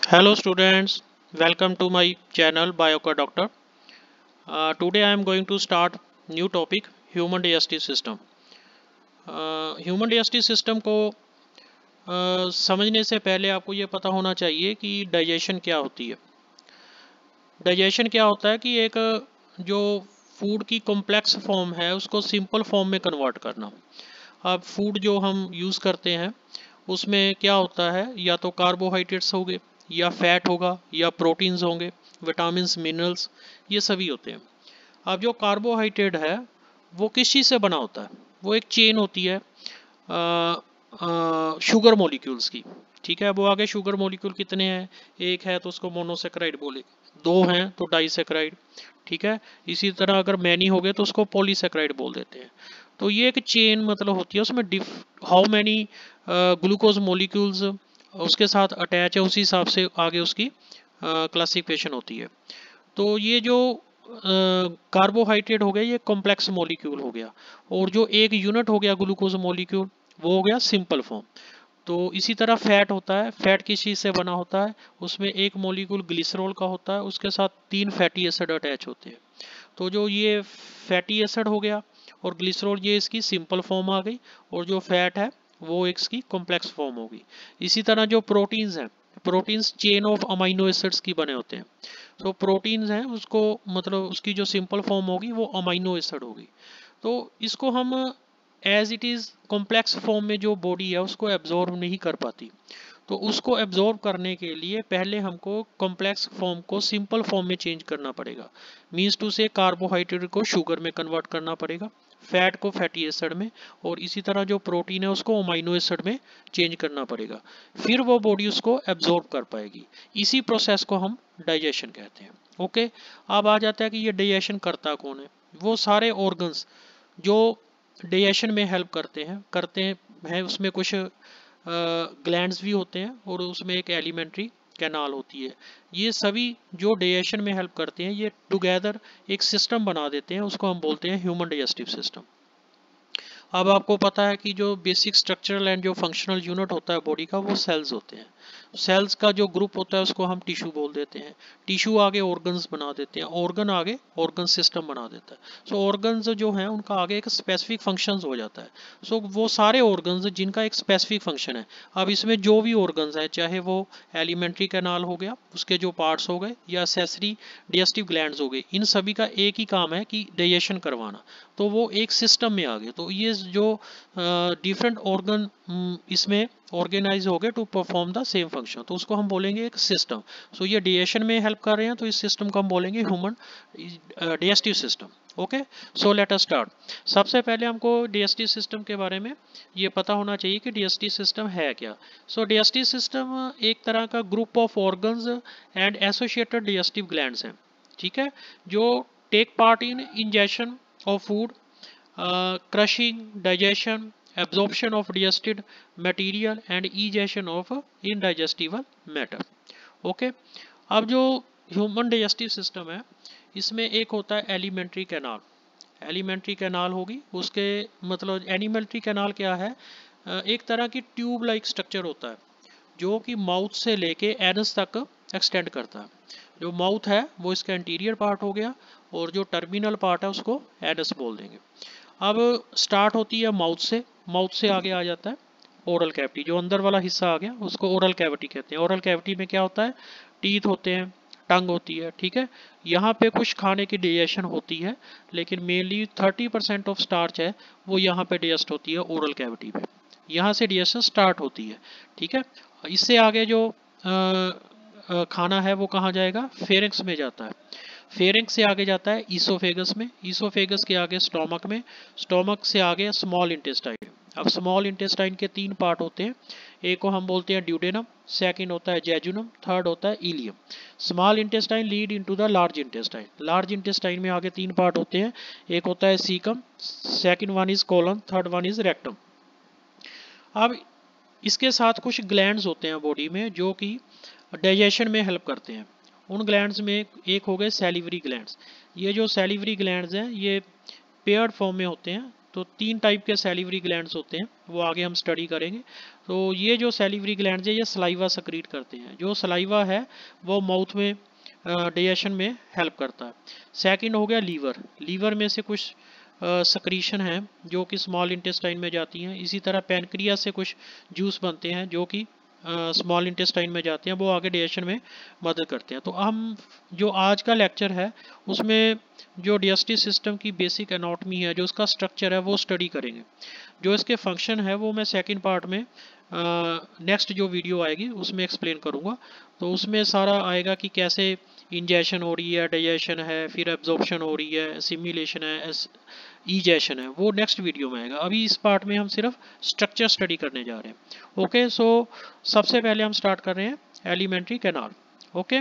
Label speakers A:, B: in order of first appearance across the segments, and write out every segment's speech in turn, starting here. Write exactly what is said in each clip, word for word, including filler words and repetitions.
A: Hello students, welcome to my channel Biocar Doctor. Uh, today I am going to start new topic human digestive system. Uh, human digestive system को uh, समझने से पहले आपको ये पता होना चाहिए कि डाइजेशन क्या होती है। डाइजेशन क्या होता है कि एक जो फूड की कॉम्प्लेक्स फॉर्म है उसको सिंपल फॉर्म में कन्वर्ट करना। अब फूड जो हम यूज़ करते हैं उसमें क्या होता है, या तो कार्बोहाइड्रेट्स होंगे या फैट होगा या प्रोटीन्स होंगे, विटामिन्स मिनरल्स ये सभी होते हैं। अब जो कार्बोहाइड्रेट है वो किस चीज़ से बना होता है? वो एक चेन होती है शुगर मॉलिक्यूल्स की। ठीक है, वो आगे शुगर मॉलिक्यूल कितने हैं, एक है तो उसको मोनोसेक्राइड बोले, दो हैं तो डाइसेक्राइड। ठीक है, इसी तरह अगर मैनी हो गए तो उसको पॉलीसेक्राइड बोल देते हैं। तो ये एक चेन मतलब होती है, उसमें डिफ हाउ मैनी ग्लूकोज मॉलिक्यूल्स उसके साथ अटैच है, उसी हिसाब से आगे उसकी क्लासिफिकेशन uh, होती है। तो ये जो कार्बोहाइड्रेट हो गया ये कॉम्प्लेक्स मॉलिक्यूल हो गया, और जो एक यूनिट हो गया ग्लूकोज मॉलिक्यूल वो हो गया सिंपल फॉर्म। तो इसी तरह फैट होता है, फैट किस चीज़ से बना होता है, उसमें एक मॉलिक्यूल ग्लिसरॉल का होता है, उसके साथ तीन फैटी एसिड अटैच होते हैं। तो जो ये फैटी एसिड हो गया और ग्लिसरॉल ये इसकी सिंपल फॉर्म आ गई, और जो फैट है वो इसकी कॉम्प्लेक्स फॉर्म होगी। इसी तरह जो प्रोटीन्स हैं, proteins chain of amino acids की बने होते हैं। तो प्रोटीन्स हैं उसको मतलब उसकी जो सिंपल फॉर्म होगी वो अमाइनो एसिड होगी। तो इसको हम as it is complex form में जो बॉडी है उसको एब्जॉर्ब नहीं कर पाती। तो उसको एब्जॉर्ब करने के लिए पहले हमको कॉम्प्लेक्स फॉर्म को सिंपल फॉर्म में चेंज करना पड़ेगा। मीन्स टू से कार्बोहाइड्रेट को शुगर में कन्वर्ट करना पड़ेगा, फैट को फैटी एसिड में, और इसी तरह जो प्रोटीन है उसको अमाइनो एसिड में चेंज करना पड़ेगा। फिर वो बॉडी उसको एब्जॉर्ब कर पाएगी। इसी प्रोसेस को हम डाइजेशन कहते हैं। ओके, अब आ जाता है कि ये डाइजेशन करता कौन है। वो सारे ऑर्गन्स जो डाइजेशन में हेल्प करते हैं करते हैं उसमें कुछ ग्लैंड्स भी होते हैं और उसमें एक एलिमेंट्री कैनाल होती है। ये सभी जो डाइजेशन में हेल्प करते हैं ये टुगेदर एक सिस्टम बना देते हैं, उसको हम बोलते हैं ह्यूमन डाइजेस्टिव सिस्टम। अब आपको पता है कि जो बेसिक स्ट्रक्चरल एंड जो फंक्शनल यूनिट होता है बॉडी का वो सेल्स होते हैं। सेल्स का जो ग्रुप होता है उसको हम टिश्यू बोल देते हैं। टिश्यू आगे ऑर्गन्स बना देते हैं, ऑर्गन आगे ऑर्गन सिस्टम बना देता है। सो ऑर्गन्स जो हैं उनका आगे एक स्पेसिफिक फंक्शंस हो जाता है। सो वो सारे ऑर्गन्स जिनका एक स्पेसिफिक फंक्शन है। अब इसमें जो भी ऑर्गन्स है, चाहे वो एलिमेंट्री कैनाल हो गया उसके जो पार्ट्स हो गए, या सेसरी डाइजेस्टिव ग्लैंड्स हो गए, इन सभी का एक ही काम है कि डाइजेशन करवाना। तो वो एक सिस्टम में आ गए। तो ये जो डिफरेंट ऑर्गन इसमें ऑर्गेनाइज हो गए to perform the same function, तो उसको हम बोलेंगे एक सिस्टम। सो ये डाइजेशन में हेल्प कर रहे हैं तो इस सिस्टम को हम बोलेंगे human digestive system. Okay, so let us start. सबसे पहले हमको डाइजेस्टिव सिस्टम के बारे में ये पता होना चाहिए कि डाइजेस्टिव सिस्टम है क्या। सो डाइजेस्टिव सिस्टम एक तरह का group of organs and associated digestive glands हैं। ठीक है, जो take part in ingestion of food, uh, crushing, digestion, absorption of digested material and egestion of indigestible matter. Okay, अब जो ह्यूमन डाइजेस्टिव सिस्टम है इसमें एक होता है एलिमेंट्री कैनाल। एलिमेंट्री कैनाल होगी उसके मतलब एनिमेंट्री कैनाल क्या है, एक तरह की ट्यूब लाइक स्ट्रक्चर होता है जो कि माउथ से लेके एनस तक एक्सटेंड करता है। जो माउथ है वो इसका इंटीरियर पार्ट हो गया, और जो टर्मिनल पार्ट है उसको एनस बोल देंगे। अब स्टार्ट होती है माउथ से, माउथ से आगे आ जाता है ओरल कैविटी, जो अंदर वाला हिस्सा आ गया उसको ओरल कैविटी कहते हैं। ओरल कैविटी में क्या होता है, टीथ होते हैं, टंग होती है। ठीक है, यहाँ पे कुछ खाने की डाइजेशन होती है, लेकिन mainly thirty percent of starch है वो यहाँ पे डाइजेस्ट होती है ओरल कैविटी पे। यहाँ से डाइजेशन स्टार्ट होती है। ठीक है, इससे आगे जो आ, आ, खाना है वो कहाँ जाएगा, फेरिंक्स में जाता है। फेरिंक्स से आगे जाता है ईसोफेगस में, ईसोफेगस के आगे स्टोमक में, स्टोमक से आगे स्मॉल इंटेस्टाइन। अब स्मॉल इंटेस्टाइन के तीन पार्ट होते हैं, एक को हम बोलते हैं ड्यूडेनम, सेकंड होता है जेजुनम, थर्ड होता है ileum. Small intestine lead into the large intestine. Large intestine में आगे तीन पार्ट होते हैं, एक होता है caecum, second one is colon, third one is rectum. अब इसके साथ कुछ ग्लैंड्स होते हैं बॉडी में जो कि डाइजेशन में हेल्प करते हैं। उन ग्लैंड्स में एक हो गए सैलिवरी ग्लैंड्स। ये जो सैलिवरी ग्लैंड्स हैं ये पेयर्ड फॉर्म में होते हैं, तो तीन टाइप के सैलिवरी ग्लैंड्स होते हैं, वो आगे हम स्टडी करेंगे। तो ये जो सैलिवरी ग्लैंड्स है ये सलाइवा सक्रीट करते हैं। जो सलाइवा है वो माउथ में डाइजेशन में हेल्प करता है। सेकंड हो गया लीवर। लीवर में से कुछ सक्रीशन है जो कि स्मॉल इंटेस्टाइन में जाती हैं। इसी तरह पैनक्रिया से कुछ जूस बनते हैं जो कि स्मॉल इंटेस्टाइन में जाते हैं, वो आगे डाइजेशन में मदद करते हैं। तो हम जो आज का लेक्चर है उसमें जो डाइजेस्टिव सिस्टम की बेसिक एनाटॉमी है, जो उसका स्ट्रक्चर है, वो स्टडी करेंगे। जो इसके फंक्शन है वो मैं सेकंड पार्ट में नेक्स्ट जो वीडियो आएगी उसमें एक्सप्लेन करूँगा। तो उसमें सारा आएगा कि कैसे इंजेशन हो रही है, डाइजेशन है, फिर एब्जॉर्प्शन हो रही है, एसिमिलेशन है, इजेशन है, वो नेक्स्ट वीडियो में आएगा। अभी इस पार्ट में हम सिर्फ स्ट्रक्चर स्टडी करने जा रहे हैं। ओके, सो सबसे पहले हम स्टार्ट कर रहे हैं एलिमेंट्री कैनाल। ओके,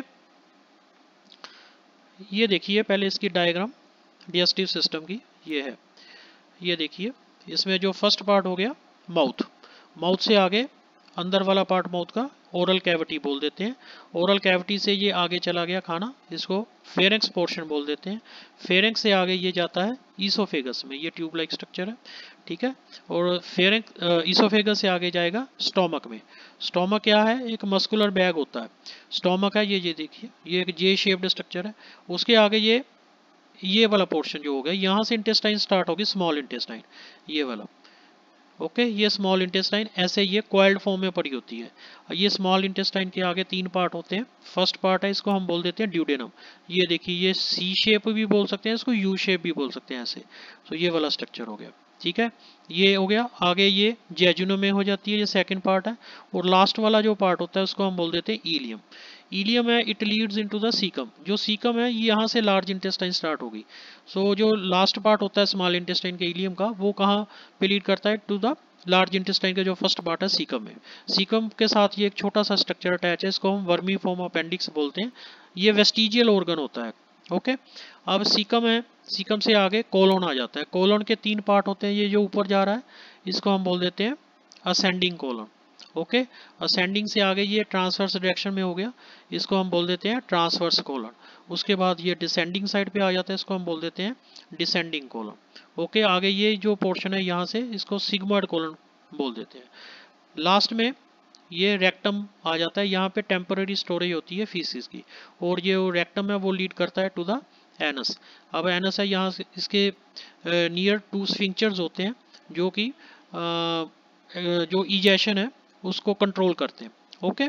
A: ये देखिए पहले इसकी डायग्राम डाइजेस्टिव सिस्टम की ये है। ये देखिए इसमें जो फर्स्ट पार्ट हो गया माउथ, माउथ से आगे अंदर वाला पार्ट माउथ का ओरल कैविटी बोल देते हैं। ओरल कैविटी से ये आगे चला गया खाना, इसको फेरेंक्स पोर्शन बोल देते हैं। फेरेंक्स से आगे ये जाता है ईसोफेगस में, ये ट्यूब लाइक स्ट्रक्चर है, ठीक है। और फेरेंक्स ईसोफेगस से आगे जाएगा स्टोमक में। स्टोमक क्या है, एक मस्कुलर बैग होता है, स्टोमक है ये। ये देखिए ये एक जे शेप्ड स्ट्रक्चर है। उसके आगे ये ये वाला पोर्शन जो हो गया, यहाँ से इंटेस्टाइन स्टार्ट होगी, स्मॉल इंटेस्टाइन ये वाला। ओके, ये स्मॉल इंटेस्टाइन ऐसे ये कॉइल्ड फॉर्म में पड़ी होती है। ये स्मॉल इंटेस्टाइन के आगे तीन पार्ट होते हैं। फर्स्ट पार्ट है, इसको हम बोल देते हैं ड्यूडेनम। ये देखिए ये सी शेप भी बोल सकते हैं, इसको यू शेप भी बोल सकते हैं ऐसे। तो ये वाला स्ट्रक्चर हो गया, ठीक है। ये हो गया। आगे ये जेजुनम में हो जाती है, ये सेकंड पार्ट है। और लास्ट वाला जो पार्ट होता है उसको हम बोल देते हैं इलियम। इलियम है, it leads into the caecum. जो सीकम है ये यहाँ से लार्ज इंटेस्टाइन स्टार्ट होगी। सो so, जो लास्ट पार्ट होता है स्मॉल इंटेस्टाइन के इलियम का, वो कहाँ पे लीड करता है, टू द लार्ज इंटेस्टाइन का जो फर्स्ट पार्ट है सीकम में। सीकम के साथ ये एक छोटा सा स्ट्रक्चर अटैच है, इसको हम वर्मी फॉर्म अपेंडिक्स बोलते हैं। ये वेस्टिजियल ऑर्गन होता है। ओके, अब सीकम है, सीकम से आगे कोलोन आ जाता है। कोलोन के तीन पार्ट होते हैं, ये जो ऊपर जा रहा है इसको हम बोल देते हैं असेंडिंग कोलोन। ओके, असेंडिंग से आगे ये ट्रांसवर्स डायरेक्शन में हो गया, इसको हम बोल देते हैं ट्रांसवर्स कोलन। उसके बाद ये डिसेंडिंग साइड पे आ जाता है, इसको हम बोल देते हैं डिसेंडिंग कोलन। ओके, आगे ये जो पोर्शन है यहाँ से इसको सिग्मॉइड कोलन बोल देते हैं। लास्ट में ये रेक्टम आ जाता है, यहाँ पे टेम्पररी स्टोरेज होती है फीसिस की, और ये रेक्टम है वो लीड करता है टू द एनस। अब एनस है, यहाँ से इसके नियर टू स्फिंक्चर्स होते हैं जो कि जो इजेशन है उसको कंट्रोल करते हैं। ओके,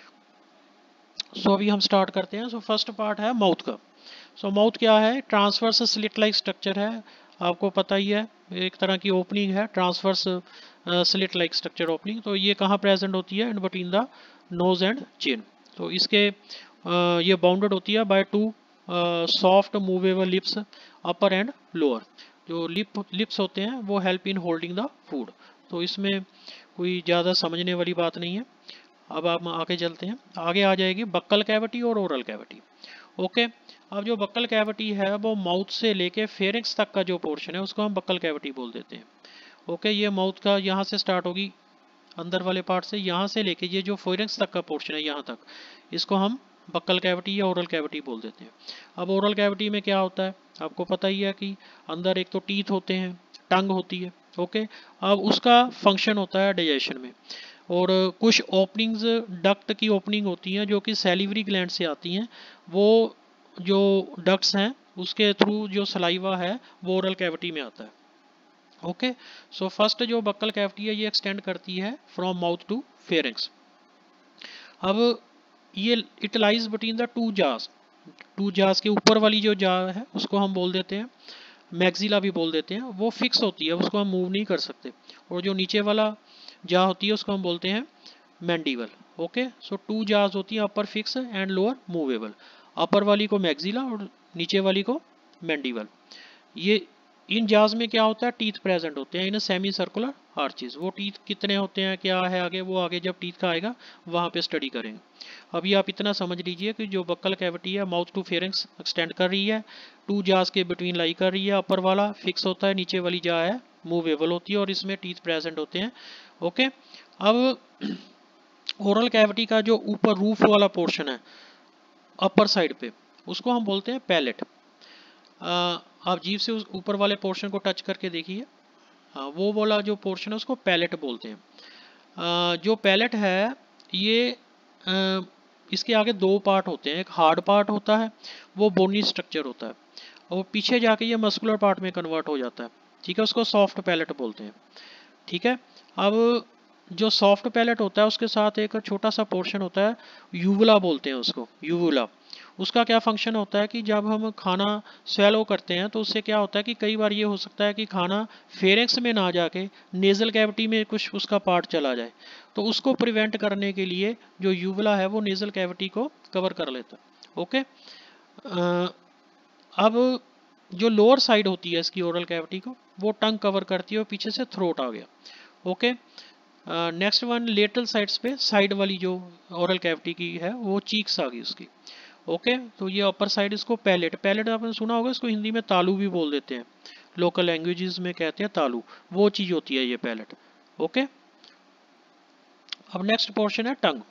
A: सो अभी हम स्टार्ट करते हैं। सो फर्स्ट पार्ट है माउथ का। सो so, माउथ क्या है, ट्रांसवर्स स्लिट लाइक स्ट्रक्चर है, आपको पता ही है, एक तरह की ओपनिंग है, transverse slit like structure opening. तो ये कहाँ प्रेजेंट होती है, in between the nose and chin. तो इसके uh, ये बाउंडेड होती है by two soft movable lips, upper and lower. जो लिप लिप्स होते हैं वो help in holding the food. तो इसमें कोई ज़्यादा समझने वाली बात नहीं है। अब आप आगे चलते हैं, आगे आ जाएगी बक्कल कैविटी और ओरल कैविटी। ओके, अब जो बक्कल कैविटी है वो माउथ से लेके फेरिंक्स तक का जो पोर्शन है उसको हम बक्कल कैविटी बोल देते हैं। ओके, ये माउथ का यहाँ से स्टार्ट होगी अंदर वाले पार्ट से, यहाँ से लेके ये जो फेरिंक्स तक का पोर्शन है यहाँ तक, इसको हम बक्कल कैविटी या ओरल कैविटी बोल देते हैं। अब ओरल कैविटी में क्या होता है, आपको पता ही है कि अंदर एक तो टीथ होते हैं, टंग होती है। ओके, अब उसका फंक्शन होता है डाइजेशन में, और कुछ ओपनिंग्स डक्ट की ओपनिंग होती हैं जो कि सैलिवरी ग्लैंड से आती हैं। वो जो डक्ट्स हैं उसके थ्रू जो सलाइवा है वो ओरल कैविटी में आता है। ओके, सो फर्स्ट जो बक्कल कैविटी है ये एक्सटेंड करती है फ्रॉम माउथ टू फेरिंक्स। अब ये it lies between the two jaws. Two jaws के ऊपर वाली जो जा है उसको हम बोल देते हैं मैक्सिला भी बोल देते हैं, वो फिक्स होती है, उसको हम मूव नहीं कर सकते। और जो नीचे वाला जा होती है उसको हम बोलते हैं mandible. Okay, so to jaws होती है, upper fixed and lower movable. Upper वाली को मैक्सिला और नीचे वाली को मैंडिबल। ये इन जाज में क्या होता है, टीथ प्रेजेंट होते हैं इन सेमी सर्कुलर आर्चेस। वो टीथ कितने होते हैं, क्या है आगे, वो आगे जब टीथ का आएगा वहाँ पे स्टडी करेंगे। अभी आप इतना समझ लीजिए कि जो बक्कल कैविटी है माउथ टू फेरिंक्स एक्सटेंड कर रही है, टू जाज के बिटवीन लाई कर रही है, अपर वाला फिक्स होता है, नीचे वाली जा है मूवेबल होती है, और इसमें टीथ प्रेजेंट होते हैं। ओके, अब ओरल कैविटी का जो ऊपर रूफ वाला पोर्शन है अपर साइड पे, उसको हम बोलते हैं पैलेट। आप जीभ से उस ऊपर वाले पोर्शन को टच करके देखिए, हाँ, वो वाला जो पोर्शन है उसको पैलेट बोलते हैं। आ, जो पैलेट है ये आ, इसके आगे दो पार्ट होते हैं, एक हार्ड पार्ट होता है, वो बोनी स्ट्रक्चर होता है, और पीछे जाके ये मस्कुलर पार्ट में कन्वर्ट हो जाता है, ठीक है, उसको सॉफ्ट पैलेट बोलते हैं, ठीक है। अब जो सॉफ्ट पैलेट होता है उसके साथ एक छोटा सा पोर्शन होता है, यूवुला बोलते हैं उसको, यूवुला। उसका क्या फंक्शन होता है कि जब हम खाना स्वेलो करते हैं तो उससे क्या होता है कि कई बार ये हो सकता है कि खाना फेरेंक्स में ना जाके नेजल कैविटी में कुछ उसका पार्ट चला जाए, तो उसको प्रिवेंट करने के लिए जो यूवुला है वो नेजल कैविटी को कवर कर लेता है। ओके, अब जो लोअर साइड होती है इसकी ओरल कैविटी को, वो टंग कवर करती है और पीछे से थ्रोट आ गया। Okay, next one lateral sides पे साइड वाली जो ओरल कैविटी की है वो चीक्स आ गई उसकी। ओके, तो ये अपर साइड इसको पैलेट, पैलेट आपने सुना होगा, इसको हिंदी में तालू भी बोल देते हैं, लोकल लैंग्वेजेस में कहते हैं तालू, वो चीज होती है ये पैलेट। ओके, अब नेक्स्ट पोर्शन है टंग।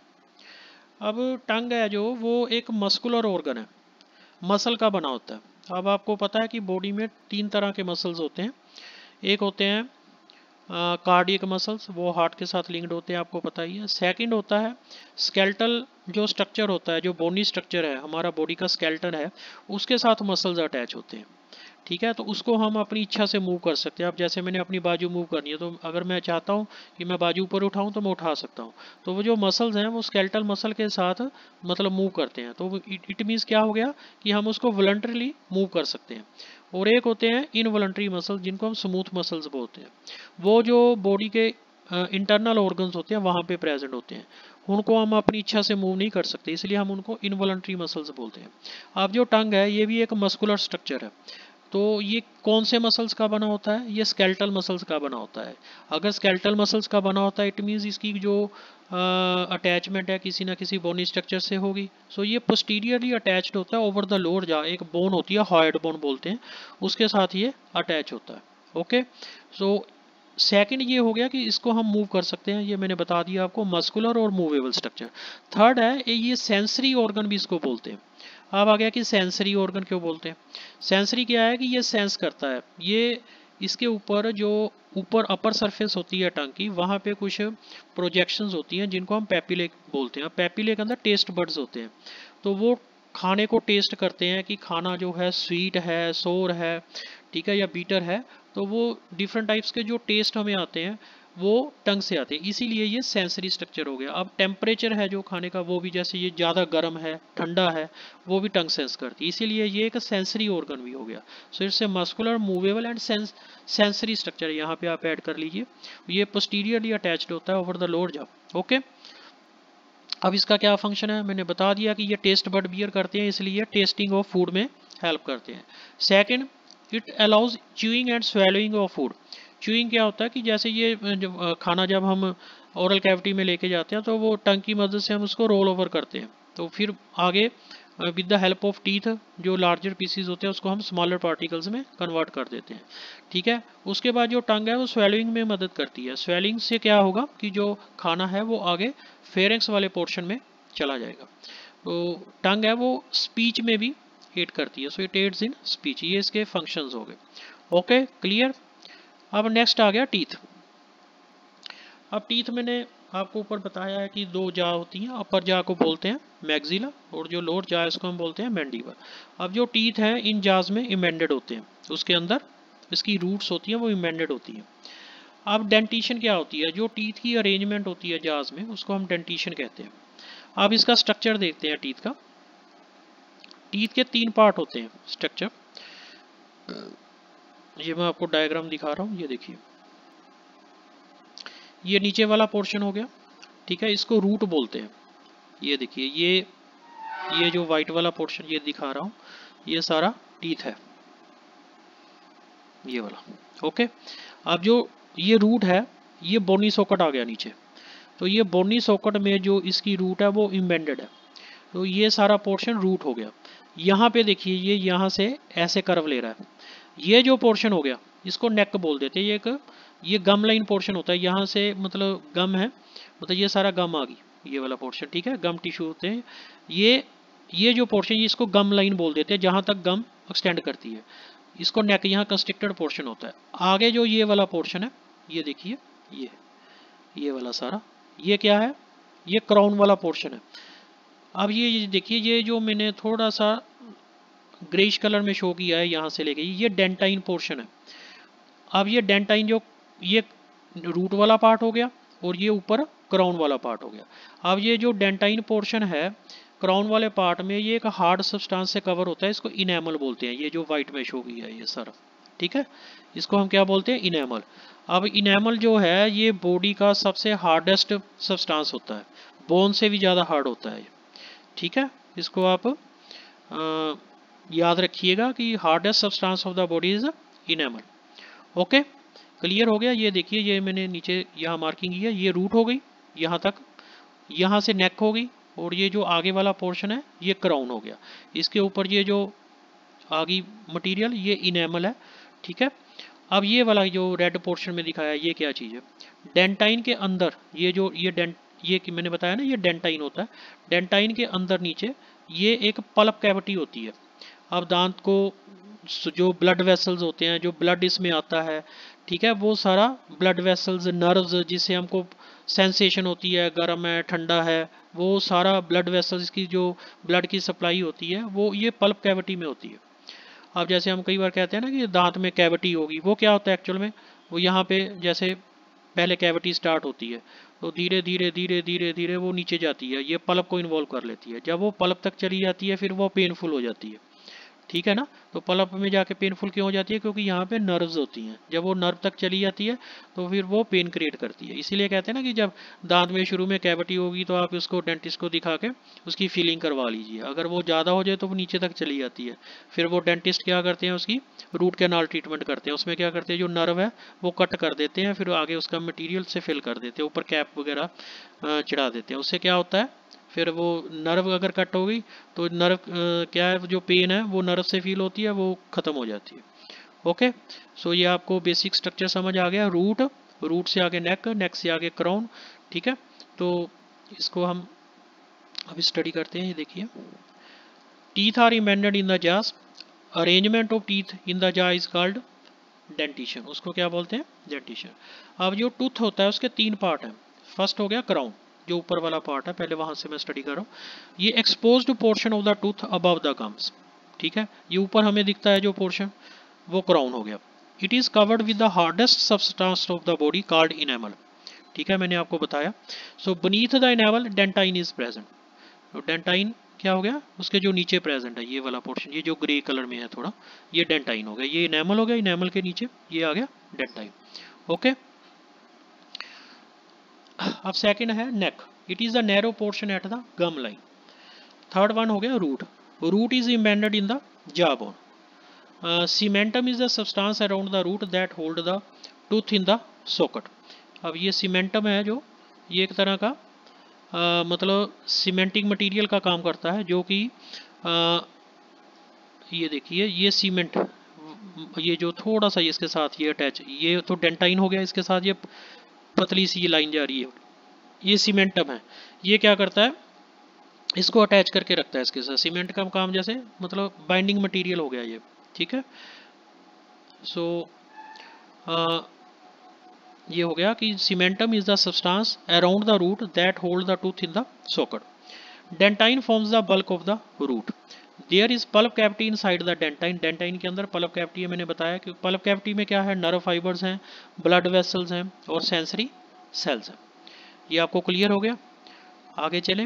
A: अब टंग है जो वो एक मस्कुलर ऑर्गन है, मसल का बना होता है। अब आपको पता है कि बॉडी में तीन तरह के मसल्स होते हैं, एक होते हैं कार्डियक मसल्स, वो हार्ट के साथ लिंक्ड होते हैं, आपको पता ही है। सेकंड होता है स्केलेटल जो स्ट्रक्चर होता है, जो बोनी स्ट्रक्चर है हमारा बॉडी का स्केलेटन है, उसके साथ मसल्स अटैच होते हैं, ठीक है, तो उसको हम अपनी इच्छा से मूव कर सकते हैं। अब जैसे मैंने अपनी बाजू मूव करनी है तो अगर मैं चाहता हूँ कि मैं बाजू ऊपर उठाऊँ तो मैं उठा सकता हूँ, तो वो जो मसल्स हैं वो स्केलेटल मसल के साथ मतलब मूव करते हैं, तो इट मीन्स क्या हो गया कि हम उसको वॉलंटरीली मूव कर सकते हैं। और एक होते हैं इनवॉलंटरी मसल्स जिनको हम स्मूथ मसल्स बोलते हैं, वो जो बॉडी के इंटरनल ऑर्गन्स होते हैं वहाँ पे प्रेजेंट होते हैं, उनको हम अपनी इच्छा से मूव नहीं कर सकते, इसलिए हम उनको इनवॉलंटरी मसल्स बोलते हैं। अब जो टंग है ये भी एक मस्कुलर स्ट्रक्चर है, तो ये कौन से मसल्स का बना होता है, ये स्केलेटल मसल्स का बना होता है। अगर स्केलेटल मसल्स का बना होता है इट मीन्स इसकी जो अटैचमेंट है किसी ना किसी बोनी स्ट्रक्चर से होगी। सो ये पोस्टीरियरली अटैच्ड होता है ओवर द लोअर जा, एक बोन होती है हॉयड बोन बोलते हैं, उसके साथ ये अटैच होता है। ओके, सो सेकंड ये हो गया कि इसको हम मूव कर सकते हैं, ये मैंने बता दिया आपको, मस्कुलर और मूवेबल स्ट्रक्चर। थर्ड है ये सेंसरी ऑर्गन भी इसको बोलते हैं। अब आ गया कि सेंसरी ऑर्गन क्यों बोलते हैं। सेंसरी क्या है कि ये सेंस करता है, ये इसके ऊपर जो ऊपर अपर सरफेस होती है टंग की, वहाँ पे कुछ प्रोजेक्शंस होती हैं जिनको हम पैपिले बोलते हैं। पैपिले के अंदर टेस्ट बड्स होते हैं, तो वो खाने को टेस्ट करते हैं कि खाना जो है स्वीट है, सोर है, ठीक है, या बीटर है, तो वो डिफरेंट टाइप्स के जो टेस्ट हमें आते हैं वो टंग से आते हैं, इसीलिए ये सेंसरी स्ट्रक्चर हो गया। अब टेम्परेचर है जो खाने का, वो भी जैसे ये ज़्यादा गर्म है ठंडा है, वो भी टंग सेंस करती है, इसीलिए ये एक सेंसरी ऑर्गन भी हो गया। सो इससे muscular, movable and sense sensory structure यहाँ पे आप ऐड कर लीजिए। ये पोस्टीरियरली अटैच्ड होता है over the lower jaw. Okay, अब इसका क्या फंक्शन है, मैंने बता दिया कि ये टेस्ट बड बियर करते हैं, इसलिए टेस्टिंग ऑफ फूड में हेल्प करते हैं। Second, it allows chewing and swallowing of food. Chewing क्या होता है कि जैसे ये जब खाना जब हम ओरल कैविटी में लेके जाते हैं तो वो टंग की मदद से हम उसको रोल ओवर करते हैं, तो फिर आगे with the help of teeth जो लार्जर पीसीज होते हैं उसको हम स्मॉलर पार्टिकल्स में कन्वर्ट कर देते हैं, ठीक है। उसके बाद जो टंग है वो स्वेलिंग में मदद करती है। स्वेलिंग से क्या होगा कि जो खाना है वो आगे फेरेंक्स वाले पोर्शन में चला जाएगा। तो टंग है वो स्पीच में भी एड करती है, so it aids in speech. ये इसके फंक्शंस हो गए। Okay, clear. अब नेक्स्ट आ गया टीथ। अब टीथ मैंने आपको ऊपर बताया है कि दो जा होती हैं, अपर जा को बोलते हैं मैक्सिला, और जो लोअर जा है उसको हम बोलते हैं मैंडिबल। अब जो टीथ हैं इन जाज में इमेंडेड होते हैं, उसके अंदर इसकी रूट्स होती हैं वो इमेंडेड होती हैं। अब डेंटिशन क्या होती है, जो टीथ की अरेंजमेंट होती है जाज में उसको हम डेंटिशन कहते हैं। अब इसका स्ट्रक्चर देखते हैं टीथ का। टीथ के तीन पार्ट होते हैं स्ट्रक्चर, ये मैं आपको डायग्राम दिखा रहा हूँ, ये देखिए, ये नीचे वाला पोर्शन हो गया, ठीक है, इसको रूट बोलते हैं। ये देखिए, ये ये जो वाइट वाला पोर्शन ये दिखा रहा हूँ, ये सारा टीथ है, ये वाला। ओके, अब जो ये रूट है ये बोनी सॉकेट आ गया नीचे, तो ये बोनी सॉकेट में जो इसकी रूट है वो इम्बेडेड है, तो ये सारा पोर्शन रूट हो गया। यहाँ पे देखिए ये यहाँ से ऐसे कर्व ले रहा है, ये जो पोर्शन हो गया इसको नेक बोल देते हैं। ये एक ये गम लाइन पोर्शन होता है, यहाँ से मतलब गम है, मतलब ये सारा गम आ गई, ये वाला पोर्शन, ठीक है, गम टिश्यू होते हैं। ये ये जो पोर्शन इसको गम लाइन बोल देते हैं, जहाँ तक गम एक्सटेंड करती है। इसको नेक, यहाँ कंस्ट्रिक्टेड पोर्शन होता है। आगे जो ये वाला पोर्शन है, ये देखिए, ये ये वाला सारा, ये क्या है, ये क्राउन वाला पोर्शन है। अब ये देखिए, ये जो मैंने थोड़ा सा ग्रेइश कलर में शो किया है यहाँ से लेके, ये डेंटाइन पोर्शन है। अब ये डेंटाइन जो, ये रूट वाला पार्ट हो गया और ये ऊपर क्राउन वाला पार्ट हो गया। अब ये जो डेंटाइन पोर्शन है क्राउन वाले पार्ट में, ये एक हार्ड सब्सटेंस से कवर होता है, इसको इनेमल बोलते हैं। ये जो वाइट में शो किया है ये सर, ठीक है, इसको हम क्या बोलते हैं, इनेमल। अब इनेमल जो है ये बॉडी का सबसे हार्डेस्ट सब्सटेंस होता है, बोन से भी ज़्यादा हार्ड होता है, ठीक है। इसको आप आ, याद रखिएगा कि hardest substance of the body is enamel. Okay, clear हो गया। ये देखिए, ये मैंने नीचे यहाँ मार्किंग की है, ये रूट हो गई यहाँ तक, यहाँ से नेक हो गई, और ये जो आगे वाला पोर्शन है ये क्राउन हो गया। इसके ऊपर ये जो आगे मटेरियल, ये इनेमल है, ठीक है। अब ये वाला जो रेड पोर्शन में दिखाया है, ये क्या चीज़ है, डेंटाइन के अंदर, ये जो ये डेंट, ये कि मैंने बताया ना, ये डेंटाइन होता है। डेंटाइन के अंदर नीचे ये एक पल्प कैविटी होती है। अब दांत को जो ब्लड वेसल्स होते हैं, जो ब्लड इसमें आता है, ठीक है, वो सारा ब्लड वेसल्स, नर्व्स, जिससे हमको सेंसेशन होती है, गर्म है, ठंडा है, वो सारा ब्लड वेसल्स की जो ब्लड की सप्लाई होती है, वो ये पल्प कैविटी में होती है। अब जैसे हम कई बार कहते हैं ना कि दांत में कैविटी होगी, वो क्या होता है एक्चुअल में, वो यहाँ पे जैसे पहले कैविटी स्टार्ट होती है, तो धीरे धीरे धीरे धीरे धीरे वो नीचे जाती है, ये पल्प को इन्वॉल्व कर लेती है। जब वो पल्प तक चली जाती है फिर वो पेनफुल हो जाती है, ठीक है ना। तो पल्प में जाके पेनफुल क्यों हो जाती है, क्योंकि यहाँ पे नर्व्स होती हैं, जब वो नर्व तक चली जाती है तो फिर वो पेन क्रिएट करती है। इसीलिए कहते हैं ना कि जब दांत में शुरू में कैविटी होगी तो आप उसको डेंटिस्ट को दिखा के उसकी फीलिंग करवा लीजिए। अगर वो ज़्यादा हो जाए तो वो नीचे तक चली जाती है, फिर वो डेंटिस्ट क्या करते हैं, उसकी रूट कैनाल ट्रीटमेंट करते हैं। उसमें क्या करते हैं, जो नर्व है वो कट कर देते हैं, फिर आगे उसका मटीरियल से फिल कर देते हैं, ऊपर कैप वगैरह चढ़ा देते हैं। उससे क्या होता है, फिर वो नर्व अगर कट हो गई तो नर्व क्या है, जो पेन है वो नर्व से फील होती है, वो ख़त्म हो जाती है। ओके, सो ये आपको बेसिक स्ट्रक्चर समझ आ गया। रूट, रूट से आगे नेक, नेक से आगे क्राउन, ठीक है। तो इसको हम अभी स्टडी करते हैं। ये देखिए, teeth are embedded in the jaws, arrangement of teeth in the jaw is called dentition. उसको क्या बोलते हैं, डेंटिशन। अब जो टूथ होता है उसके तीन पार्ट हैं। फर्स्ट हो गया क्राउन, जो ऊपर वाला पार्ट है, पहले वहां से मैं स्टडी कर रहा हूँ। ये exposed portion of the tooth above the gums, ठीक है, ये ऊपर हमें दिखता है जो पोर्शन, वो क्राउन हो गया। It is covered with the hardest substance of the body called enamel, ठीक है, मैंने आपको बताया। So beneath the enamel dentine is present. तो डेंटाइन क्या हो गया, उसके जो नीचे प्रेजेंट है ये वाला पोर्शन, ये जो ग्रे कलर में है थोड़ा, ये डेंटाइन हो गया। ये इनेमल हो गया, इनेमल के नीचे ये आ गया डेंटाइन। ओके, अब सेकंड है neck, it is the narrow portion at the gum line. Third one हो गया root, root is embedded in the jaw bone. Cementum is the substance around the root that hold the tooth in the socket. अब ये cementum है जो, ये एक तरह का Uh, मतलब सीमेंटिंग मटेरियल का काम करता है, जो कि uh, ये देखिए, ये सीमेंट, ये जो थोड़ा सा इसके साथ ये अटैच, ये तो डेंटाइन हो गया, इसके साथ ये पतली सी लाइन जा रही है, ये सीमेंटम है। ये क्या करता है, इसको अटैच करके रखता है इसके साथ। सीमेंट का काम जैसे मतलब बाइंडिंग मटेरियल हो गया ये, ठीक है। सो so, uh, ये हो गया कि cementum is the substance around the root that hold the tooth in the socket. Dentine forms the bulk of the root. There is pulp cavity inside the dentine. Dentine के अंदर pulp cavity है, मैंने बताया कि pulp cavity में क्या है, nerve fibres हैं, ब्लड वेसल्स हैं और सेंसरी सेल्स हैं। ये आपको क्लियर हो गया। आगे चलें।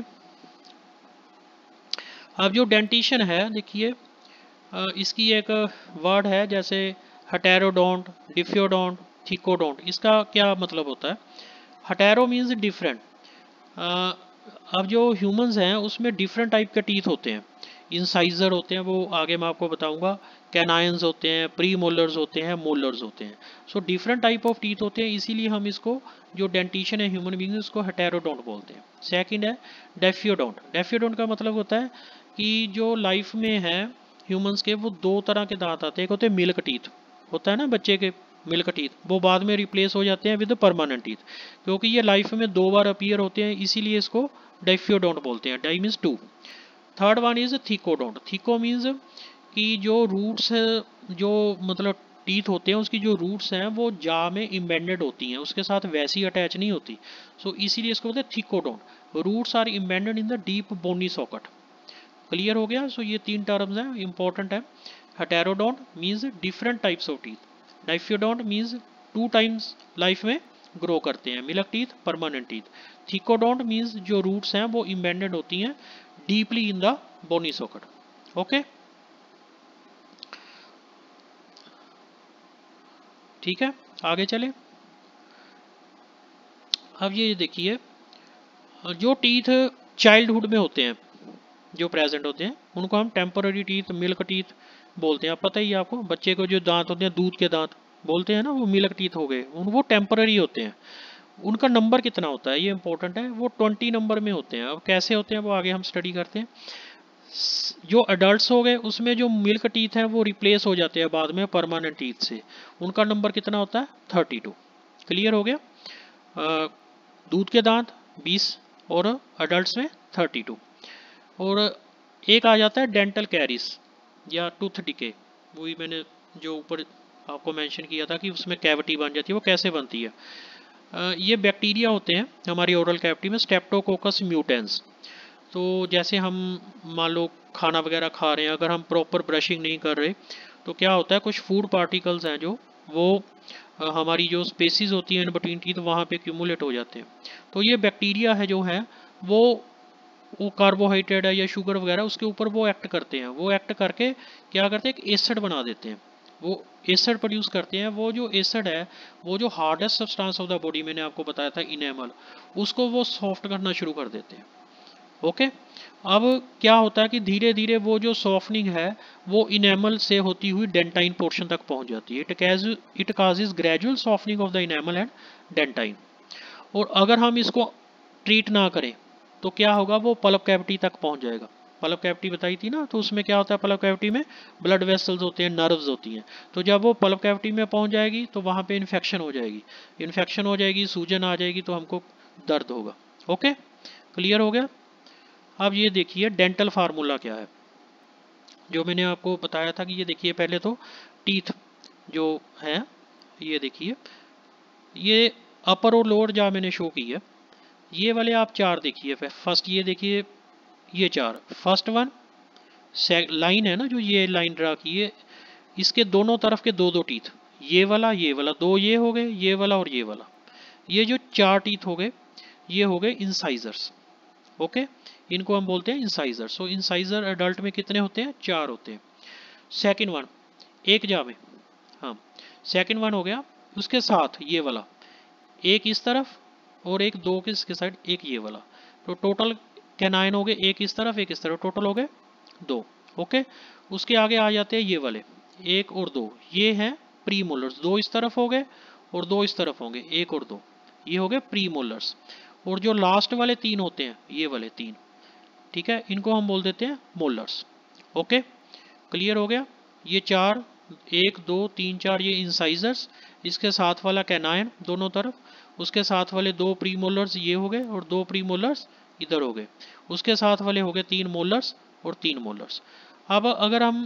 A: अब जो डेंटिशन है, देखिए इसकी एक वर्ड है जैसे हेटेरोडोंट, डिफियोडोंट, थिकोडोंट। इसका क्या मतलब होता है, हटेरो मीन्स डिफरेंट। अब जो ह्यूमंस हैं उसमें डिफरेंट टाइप के टीथ होते हैं, इंसाइजर होते हैं, वो आगे मैं आपको बताऊंगा, कैनायंस होते हैं, प्री मोलर्स होते हैं, मोलर्स होते हैं। So different type of teeth होते हैं, इसीलिए हम इसको जो डेंटिशन है ह्यूमन बींग उसको हेटेरोडोंट बोलते हैं। सेकेंड है डेफियोडोंट। डेफियोडोंट का मतलब होता है कि जो लाइफ में है ह्यूमंस के, वो दो तरह के दांत आते हैं। एक होते हैं मिल्क टीथ, होता है ना बच्चे के मिल्क टीथ, वो बाद में रिप्लेस हो जाते हैं विद परमानेंट टीथ, क्योंकि ये लाइफ में दो बार अपीयर होते हैं, इसीलिए इसको डेफियोडोंट बोलते हैं। Di means two. Third one is thecodont. Theco means कि जो रूट्स जो मतलब टीथ होते हैं उसकी जो रूट्स हैं वो जा में इम्बेंडेड होती हैं, उसके साथ वैसी अटैच नहीं होती। सो so, इसीलिए इसको बोलते हैं thecodont. Roots are embedded in the deep bony socket. Clear हो गया। सो so, ये तीन टर्म्स हैं, इंपॉर्टेंट है। Heterodont means different types of teeth. Diphyodont means two times life में ग्रो करते हैं। Milk teeth, permanent teeth. Thecodont means जो रूट्स हैं वो इम्बेंडेड होती हैं deeply in the bony socket. Okay, ठीक है, आगे चले। अब ये देखिए, जो टीथ चाइल्डहुड में होते हैं, जो प्रेजेंट होते हैं, उनको हम टेम्पररी टीथ, मिल्क टीथ बोलते हैं। आप पता ही है आपको, बच्चे को जो दांत होते हैं दूध के दांत बोलते हैं ना, वो मिल्क टीथ हो गए, उन वो टेम्पररी होते हैं। उनका नंबर कितना होता है ये इंपॉर्टेंट है, वो ट्वेंटी नंबर में होते हैं। अब कैसे होते हैं वो आगे हम स्टडी करते हैं। जो अडल्ट हो गए उसमें जो मिल्क टीथ हैं वो रिप्लेस हो जाते हैं बाद में परमानेंट टीथ से। उनका नंबर कितना होता है? Thirty two. क्लियर हो गया। दूध के दांत बीस और अडल्ट में थर्टी टू। और एक आ जाता है डेंटल कैरीज या टूथ डिके। वही मैंने जो ऊपर आपको मेंशन किया था कि उसमें कैविटी बन जाती है, वो कैसे बनती है? आ, ये बैक्टीरिया होते हैं हमारी ओरल कैविटी में, स्टेप्टोकोकस म्यूटेंस। तो जैसे हम मान लो खाना वगैरह खा रहे हैं, अगर हम प्रॉपर ब्रशिंग नहीं कर रहे तो क्या होता है, कुछ फूड पार्टिकल्स हैं जो वो हमारी जो स्पेसिस होती है इन बिटवीन टीथ वहाँ पे एक्यूमुलेट हो जाते हैं। तो ये बैक्टीरिया है जो है वो वो कार्बोहाइड्रेट है या शुगर वगैरह उसके ऊपर वो एक्ट करते हैं। वो एक्ट करके क्या करते हैं, एक एसिड बना देते हैं। वो एसिड प्रोड्यूस करते हैं। वो जो एसिड है वो जो hardest substance of the body, मैंने आपको बताया था इनेमल, उसको वो सॉफ्ट करना शुरू कर देते हैं। ओके, अब क्या होता है कि धीरे धीरे वो जो सॉफ्टनिंग है वो इनेमल से होती हुई डेंटाइन पोर्शन तक पहुंच जाती है। It causes it causes gradual softening of the enamel and dentine. और अगर हम इसको ट्रीट ना करें तो क्या होगा, वो पल्प कैविटी तक पहुंच जाएगा। पल्प कैविटी बताई थी ना, तो उसमें क्या होता है, पल्प कैविटी में ब्लड वेसल्स होते हैं, नर्व्स होती हैं। तो जब वो पल्प कैविटी में पहुंच जाएगी तो वहाँ पे इन्फेक्शन हो जाएगी। इन्फेक्शन हो जाएगी, सूजन आ जाएगी, तो हमको दर्द होगा। ओके, क्लियर हो गया। अब ये देखिए डेंटल फार्मूला क्या है, जो मैंने आपको बताया था कि ये देखिए पहले तो टीथ जो है, ये देखिए ये अपर और लोअर जा मैंने शो की है। ये वाले आप चार देखिए, फर्स्ट ये देखिए, ये चार फर्स्ट वन लाइन है ना, जो ये लाइन ड्रा की है, इसके दोनों तरफ के दो दो टीथ, ये वाला ये वाला, दो ये हो गए, ये वाला और ये वाला, ये जो चार टीथ हो गए ये हो गए इंसाइजर्स। ओके, इनको हम बोलते हैं इंसाइजर। सो इंसाइजर अडल्ट में कितने होते हैं? चार होते हैं। सेकंड वन एक जा में, हाँ सेकंड वन हो गया। उसके साथ ये वाला एक इस तरफ और एक दो के इसके साइड, एक ये वाला, तो टोटल कैनाइन हो गए, एक इस तरफ एक इस तरफ, टोटल हो गए दो। ओके, उसके आगे आ जाते हैं ये वाले एक और दो, ये हैं प्री मोलर्स, दो इस तरफ हो गए और दो इस तरफ होंगे, एक और दो, ये हो गए प्री मोलर्स। और जो लास्ट वाले तीन होते हैं ये वाले तीन, ठीक है, इनको हम बोल देते हैं मोलर्स। ओके, क्लियर हो गया। ये चार, एक दो तीन चार, ये इंसाइजर्स, इसके साथ वाला कैनाइन दोनों तरफ, उसके साथ वाले दो प्री मोलर्स ये हो गए और दो प्री मोलर्स इधर हो गए, उसके साथ वाले हो गए तीन मोलर्स और तीन मोलर्स। अब अगर हम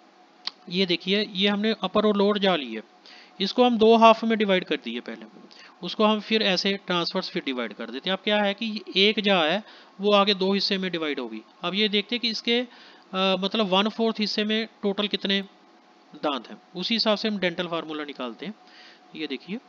A: ये देखिए, ये हमने अपर और लोअर जा ली है, इसको हम दो हाफ में डिवाइड कर दिए पहले, उसको हम फिर ऐसे ट्रांसफर्स फिर डिवाइड कर देते हैं। अब क्या है कि एक जा है वो आगे दो हिस्से में डिवाइड होगी। अब ये देखते हैं कि इसके आ, मतलब वन फोर्थ हिस्से में टोटल कितने दांत हैं, उसी हिसाब से हम डेंटल फार्मूला निकालते हैं। ये देखिए,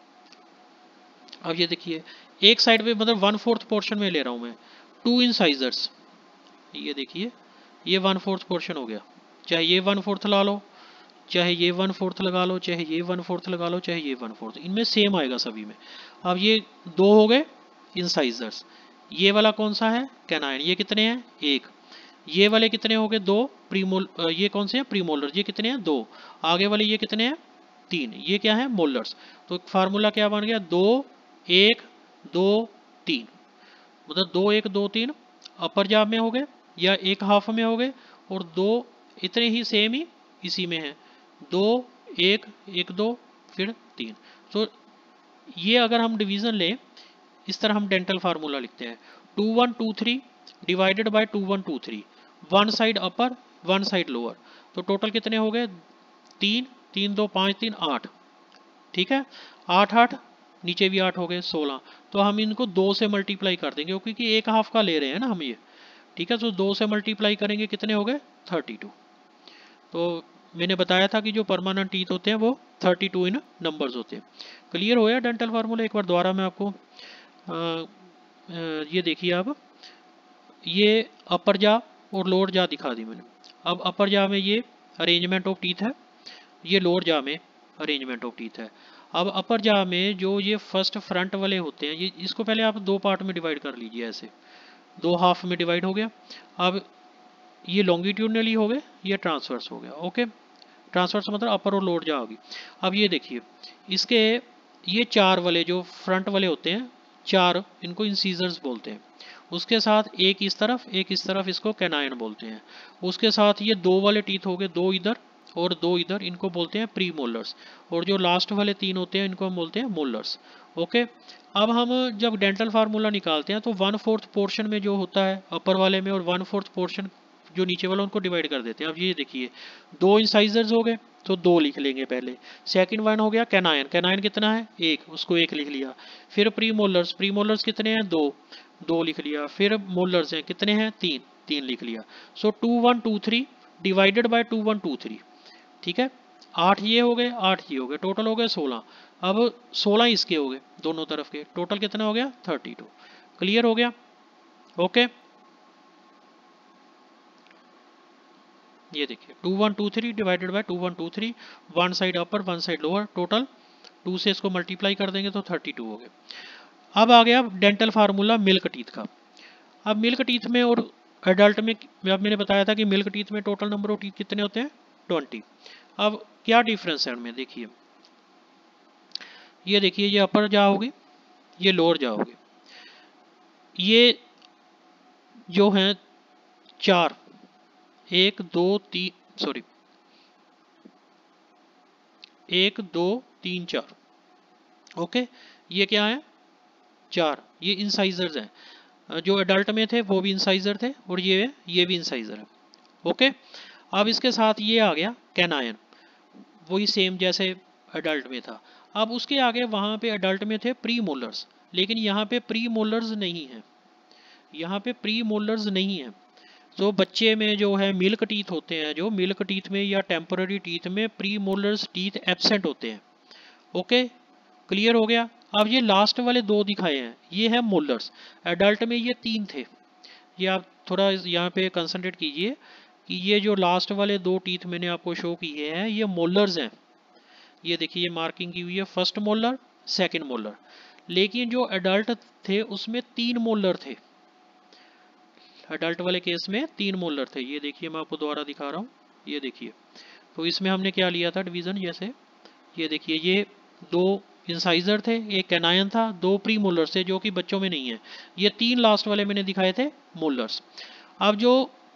A: अब ये देखिए एक साइड पे मतलब वन फोर्थ पोर्शन में ले रहा हूँ मैं, टू इंसाइजर्स, ये देखिए ये वन फोर्थ पोर्शन हो गया, चाहे ये वन फोर्थ ला लो, चाहे ये वन फोर्थ लगा लो, चाहे ये वन फोर्थ लगा लो, चाहे ये वन फोर्थ, इनमें सेम आएगा सभी में। अब ये दो हो गए इंसाइजर्स, ये वाला कौन सा है? कैनाइन, ये कितने हैं? एक। ये वाले कितने हो गए? दो प्रीमोल, ये कौन से हैं? प्रीमोलर, ये कितने हैं? दो। आगे वाले ये कितने हैं? तीन, ये क्या है? मोलर्स। तो फार्मूला क्या बन गया? दो एक दो तीन, मतलब दो एक दो तीन अपर जाब में हो गए या एक हाफ में हो गए, और दो इतने ही सेम ही इसी में है, दो एक एक दो फिर तीन। तो ये अगर हम डिवीजन लें, इस तरह हम डेंटल फार्मूला लिखते हैं, two one two three divided by two one two three, one side upper one side lower. तो टोटल कितने हो गए, तीन, तीन दो पाँच, तीन आठ, ठीक है, आठ आठ, नीचे भी आठ हो गए, सोलह। तो हम इनको दो से मल्टीप्लाई कर देंगे क्योंकि एक हाफ का ले रहे हैं ना हम ये, ठीक है। तो दो से मल्टीप्लाई करेंगे, कितने हो गए, थर्टी टू। तो मैंने बताया था कि जो परमानेंट टीथ होते हैं वो थर्टी टू इन नंबर्स होते हैं। क्लियर हो गया डेंटल फार्मूला? एक बार दोबारा मैं आपको आ, आ, ये देखिए आप, ये अपर जा और लोअर जा दिखा दी मैंने। अब अपर जा में ये अरेंजमेंट ऑफ टीथ है, ये लोअर जा में अरेंजमेंट ऑफ टीथ है। अब अपर जा में जो ये फर्स्ट फ्रंट वाले होते हैं, ये इसको पहले आप दो पार्ट में डिवाइड कर लीजिए, ऐसे दो हाफ में डिवाइड हो गया। अब ये लॉन्गिट्यूडनली हो गए, ये ट्रांसवर्स हो गया। ओके, ट्रांसवर्स मतलब अपर और लोअर जा होगी। अब ये देखिए इसके ये चार वाले जो फ्रंट वाले होते हैं, चार, इनको इंसीजर्स बोलते हैं। उसके साथ एक इस तरफ एक इस तरफ, इसको कैनाइन बोलते हैं। उसके साथ ये दो वाले टीथ हो गए, दो इधर और दो इधर, इनको बोलते हैं प्री मोलर्स। और जो लास्ट वाले तीन होते हैं इनको हम बोलते हैं मोलर्स। ओके, अब हम जब डेंटल फार्मूला निकालते हैं तो वन फोर्थ पोर्शन में जो होता है अपर वाले में और वन फोर्थ पोर्शन जो नीचे वाला, उनको डिवाइड कर देते हैं। अब ये देखिए दो इंसाइजर्स हो गए तो दो लिख लेंगे पहले। सेकंड वन हो गया कैनाइन, कैनाइन कितना है, एक, उसको एक लिख लिया। फिर प्री मोलर्स, प्री मोलर्स कितने हैं, दो, दो लिख लिया। फिर मोलर्स हैं कितने हैं, तीन, तीन लिख लिया। So two one two three divided by two one two three, ठीक है। आठ ये हो गए, आठ ये हो गए, टोटल हो गए सोलह। अब सोलह इसके हो गए दोनों तरफ के, टोटल कितना हो गया, थर्टी टू। क्लियर हो गया? ओके, ये देखिए two one two three divided by two one two three, one side upper one side lower, total two से इसको मल्टीप्लाई कर देंगे तो थर्टी टू हो गए। अब आ गया डेंटल फार्मूला मिल्क टीथ का। अब मिल्क टीथ में और एडल्ट में, अब मैंने बताया था कि मिल्क टीथ में टोटल नंबर ऑफ टीथ कितने होते हैं, ट्वेंटी। अब क्या डिफरेंस है उनमें, देखिए ये देखिए, ये अपर जाओगे, ये लोअर जाओगे, ये जो हैं चार, एक दो तीन, सॉरी एक दो तीन चार, ओके, ये क्या है, चार, ये इंसाइजर्स हैं। जो एडल्ट में थे वो भी इंसाइजर थे और ये ये भी इंसाइजर है। ओके, अब इसके साथ ये आ गया कैनाइन, वही सेम जैसे एडल्ट में था। अब उसके आगे वहाँ पे एडल्ट में थे प्री मोलर्स, लेकिन यहाँ पे प्री मोलर्स नहीं है, यहाँ पे प्री मोलर्स नहीं है। तो बच्चे में जो है मिल्क टीथ होते हैं, जो मिल्क टीथ में या टेम्पररी टीथ में प्री मोलर्स टीथ एब्सेंट होते हैं। ओके, क्लियर हो गया? अब ये लास्ट वाले दो दिखाए हैं, ये है मोलर्स। एडल्ट में ये तीन थे, ये आप थोड़ा यहाँ पे कंसंट्रेट कीजिए कि ये जो लास्ट वाले दो टीथ मैंने आपको शो किए हैं ये मोलर्स हैं। ये देखिए ये मार्किंग की हुई है, फर्स्ट मोलर, सेकंड मोलर। लेकिन जो एडल्ट थे उसमें तीन मोलर थे, एडल्ट वाले केस में तीन मोलर थे। ये देखिए मैं आपको दोबारा दिखा रहा हूँ, ये देखिए। तो इसमें हमने क्या लिया था डिवीजन, जैसे ये देखिए ये दो इंसाइजर थे, एक कैनाइन था, दो प्री मोलर्स थे जो कि बच्चों में नहीं है। ये तीन लास्ट वाले मैंने दिखाए थे मोलर्स। अब जो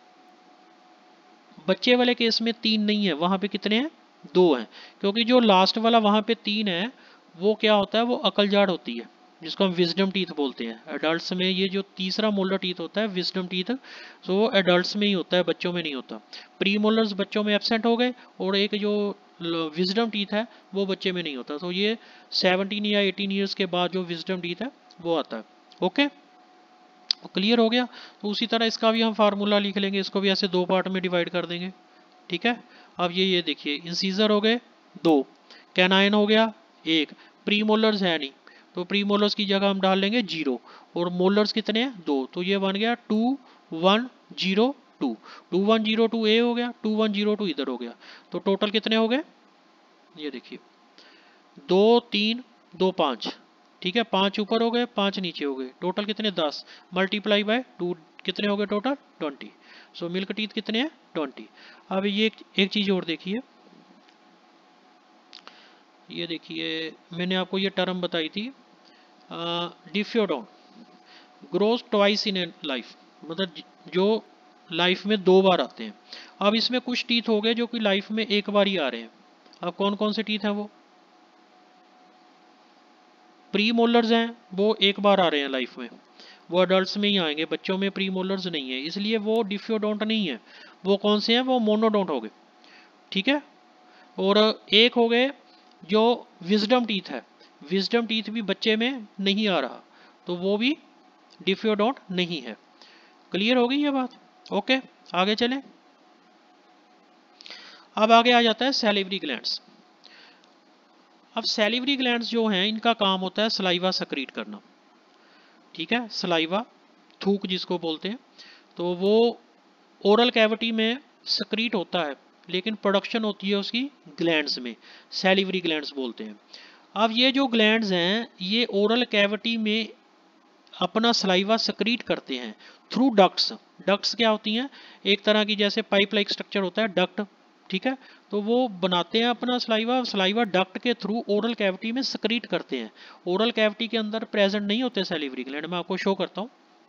A: बच्चे वाले केस में तीन नहीं है, वहाँ पे कितने हैं, दो हैं। क्योंकि जो लास्ट वाला वहाँ पे तीन है वो क्या होता है, वो अकलजाड़ होती है, जिसको हम विजडम टीथ बोलते हैं। एडल्ट्स में ये जो तीसरा मोलर टीथ होता है विजडम टीथ, तो वो एडल्ट्स में ही होता है, बच्चों में नहीं होता। प्री मोलर्स बच्चों में एब्सेंट हो गए और एक जो विजडम टीथ है वो बच्चे में नहीं होता। तो ये सेवनटीन या एटीन ईयर्स के बाद जो विजडम टीथ है वो आता है। ओके, क्लियर हो गया? तो उसी तरह इसका भी हम फार्मूला लिख लेंगे, इसको भी ऐसे दो पार्ट में डिवाइड कर देंगे, ठीक है। अब ये ये देखिए इंसीजर हो गए दो, कैनाइन हो गया एक, प्री मोलर्स है नहीं तो प्री मोलर्स की जगह हम डाल लेंगे जीरो, और मोलर्स कितने हैं, दो। तो ये बन गया two one zero two, two one zero two ए हो गया, टू वन जीरो टू इधर हो गया। तो टोटल कितने हो गए, ये देखिए दो तीन दो पाँच, ठीक है, पाँच ऊपर हो गए पाँच नीचे हो गए, टोटल कितने, दस, मल्टीप्लाई बाय टू कितने हो गए total, twenty. So milk teeth कितने हैं, ट्वेंटी। अब ये एक, एक चीज़ और देखिए, ये देखिए मैंने आपको ये टर्म बताई थी diphyodont, grows twice in a life, मतलब जो लाइफ में दो बार आते हैं। अब इसमें कुछ टीथ हो गए जो कि लाइफ में एक बार ही आ रहे हैं। अब कौन कौन से टीथ हैं, वो प्री मोलर्स हैं, वो एक बार आ रहे हैं लाइफ में, वो अडल्ट्स में ही आएंगे, बच्चों में प्री मोलर्स नहीं है, इसलिए वो डिफ्योडोंट नहीं है। वो कौन से हैं, वो मोनोडोंट हो गए। ठीक है। और एक हो गए जो विजडम टीथ है, विजडम टीथ भी बच्चे में नहीं आ रहा, तो वो भी डिफियोडोंट नहीं है। क्लियर हो गई ये बात? ओके, आगे चलें। अब आगे आ जाता है सैलिवरी ग्लैंड्स। अब सैलिवरी ग्लैंड्स जो हैं इनका काम होता है सलाइवा सक्रीट करना, ठीक है, सलाइवा, थूक जिसको बोलते हैं, तो वो ओरल कैविटी में सक्रीट होता है, लेकिन प्रोडक्शन होती है उसकी ग्लैंड्स में, सैलिवरी ग्लैंड्स बोलते हैं। अब ये जो ग्लैंड्स हैं ये ओरल कैविटी में अपना सलाइवा सक्रीट करते हैं थ्रू डक्ट्स। डक्ट्स क्या होती हैं? एक तरह की जैसे पाइप लाइक स्ट्रक्चर होता है डक्ट, ठीक है, तो वो बनाते हैं अपना सलाइवा, सलाइवा डक्ट के थ्रू ओरल कैविटी में सक्रीट करते हैं। ओरल कैविटी के अंदर प्रेजेंट नहीं होते सैलिवरी ग्लैंड, मैं आपको शो करता हूँ।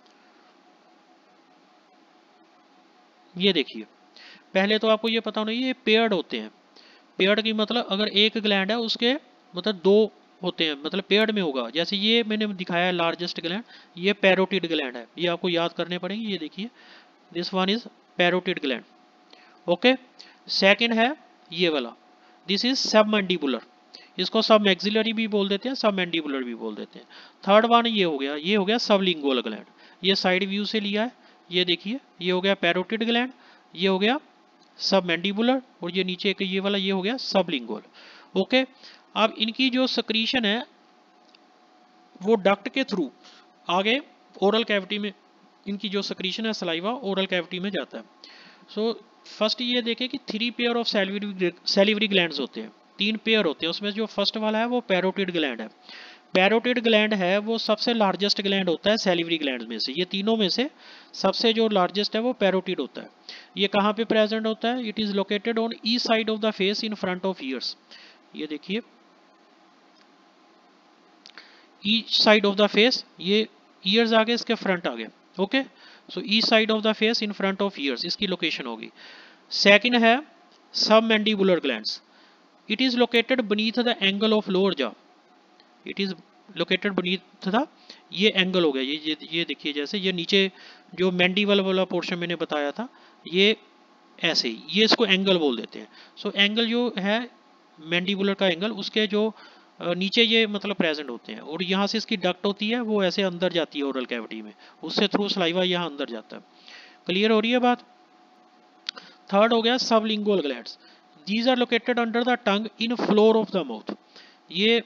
A: ये देखिए, पहले तो आपको ये पता होना ये पेयर्ड होते हैं। पेयर्ड की मतलब अगर एक ग्लैंड है उसके मतलब दो होते हैं, मतलब पेयर्ड में होगा। जैसे ये मैंने दिखाया है लार्जेस्ट ग्लैंड, ये पैरोटिड ग्लैंड है, ये आपको याद करने पड़ेंगे। ये देखिए, this one is parotid gland. Okay, second है ये वाला, दिस इज सब मैंडिबुलर, इसको सब मैक्सिलरी भी बोल देते हैं, सब मैंडिबुलर भी बोल देते हैं। थर्ड वन ये हो गया, ये हो गया सबलिंगुअल ग्लैंड, ये साइड व्यू से लिया है। ये देखिए, ये हो गया पैरोटिड ग्लैंड, ये हो गया सब मैंडिबुलर, और ये नीचे एक ये वाला ये हो गया सबलिंगुअल। ओके, अब इनकी जो सक्रीशन है वो डक्ट के थ्रू आगे ओरल कैविटी में, इनकी जो सक्रीशन है सलाइवा ओरल कैविटी में जाता है। सो फर्स्ट ये देखें कि three pair of salivary salivary glands होते हैं, तीन पेयर होते हैं। उसमें जो फर्स्ट वाला है वो पैरोटिड ग्लैंड है। पैरोटिड ग्लैंड है वो सबसे लार्जेस्ट ग्लैंड होता है सैलिवरी ग्लैंड में से, ये तीनों में से सबसे जो लार्जेस्ट है वो पैरोटिड होता है। ये कहाँ पे प्रेजेंट होता है? It is located on east side of the face in front of ears. ये देखिए, east side of the face, ये ईयर्स आगे, इसके फ्रंट आगे। Okay, so east side of the face in front of ears इसकी location होगी। Second है submandibular glands, it is located beneath the angle of lower jaw, it is located beneath the, ये angle हो गया, ये ये, ये देखिए, जैसे ये नीचे जो मैंडिबल वाला पोर्शन मैंने बताया था, ये ऐसे ही, ये इसको एंगल बोल देते हैं। सो so, एंगल जो है मैंडिबुलर का एंगल, उसके जो नीचे ये मतलब प्रेजेंट होते हैं, और यहाँ से इसकी डक्ट होती है वो ऐसे अंदर जाती है ओरल कैविटी में, उससे थ्रू सलाइवा यहाँ अंदर जाता है। क्लियर हो रही है बात? थर्ड हो गया sublingual glands, these are located under the tongue in floor of the mouth. ये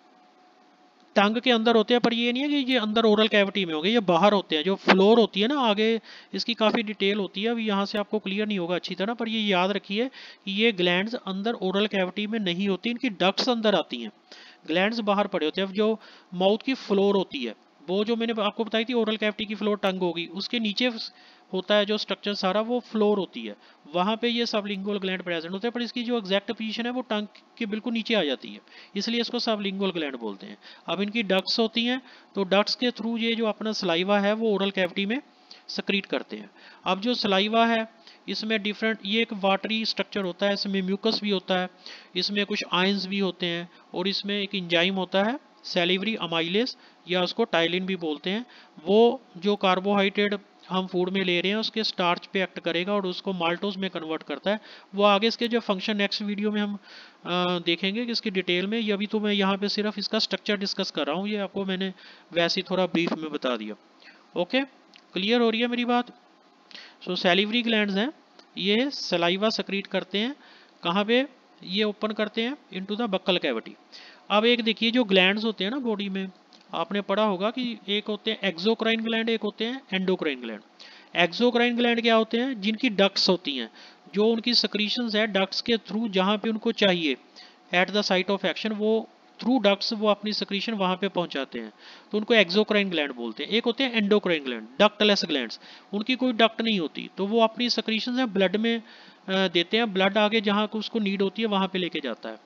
A: टंग के अंदर होते हैं, पर ये नहीं है कि ये अंदर ओरल कैविटी में होंगे, ये बाहर होते हैं। जो फ्लोर होती है ना आगे, इसकी काफ़ी डिटेल होती है, अभी यहाँ से आपको क्लियर नहीं होगा अच्छी तरह, पर ये याद रखिए कि ये ग्लैंड्स अंदर ओरल कैविटी में नहीं होती, इनकी डक्ट्स अंदर आती हैं, ग्लैंड्स बाहर पड़े होते हैं। अब जो माउथ की फ्लोर होती है, वो जो मैंने आपको बताई थी ओरल कैविटी की फ्लोर टंग होगी, उसके नीचे होता है जो स्ट्रक्चर सारा, वो फ्लोर होती है, वहाँ पे ये सबलिंगुअल ग्लैंड प्रेजेंट होते हैं, पर इसकी जो एग्जैक्ट पोजीशन है वो टंग के बिल्कुल नीचे आ जाती है, इसलिए इसको सबलिंगुअल ग्लैंड बोलते हैं। अब इनकी डक्ट्स होती हैं, तो डक्ट्स के थ्रू ये जो अपना सलाइवा है वो ओरल कैविटी में सक्रीट करते हैं। अब जो सलाइवा है इसमें डिफरेंट, ये एक वाटरी स्ट्रक्चर होता है, इसमें म्यूकस भी होता है, इसमें कुछ आयंस भी होते हैं, और इसमें एक इंजाइम होता है सैलिवरी अमाइलेज, या उसको टाइलिन भी बोलते हैं। वो जो कार्बोहाइड्रेट हम फूड में ले रहे हैं उसके स्टार्च पे एक्ट करेगा और उसको माल्टोज में कन्वर्ट करता है। वो आगे इसके जो फंक्शन नेक्स्ट वीडियो में हम आ, देखेंगे कि इसकी डिटेल में, ये अभी तो मैं यहाँ पे सिर्फ इसका स्ट्रक्चर डिस्कस कर रहा हूँ, ये आपको मैंने वैसे ही थोड़ा ब्रीफ में बता दिया। ओके, क्लियर हो रही है मेरी बात? सो सैलिवरी ग्लैंड्स हैं, ये सलाइवा सक्रीट करते हैं, कहाँ पे? ये ओपन करते हैं इनटू द बक्कल कैविटी। अब एक देखिए, जो ग्लैंड्स होते हैं ना बॉडी में, आपने पढ़ा होगा कि एक होते हैं एक्सोक्राइन ग्लैंड, एक होते हैं एंडोक्राइन ग्लैंड। एक्सोक्राइन ग्लैंड क्या होते हैं? जिनकी डक्ट्स होती हैं, जो उनकी सक्रीशंस है डक्ट्स के थ्रू, जहाँ पे उनको चाहिए at the site of action, वो थ्रू डक्ट्स वो अपनी सक्रीशन वहाँ पे पहुँचाते हैं, तो उनको एक्सोक्राइन ग्लैंड बोलते हैं। एक होते हैं एंडोक्राइन ग्लैंड, डक्टलेस ग्लैंड्स, उनकी कोई डक्ट नहीं होती, तो वो अपनी सक्रीशंस है ब्लड में देते हैं, ब्लड आगे जहाँ को उसको नीड होती है वहाँ पे लेके जाता है।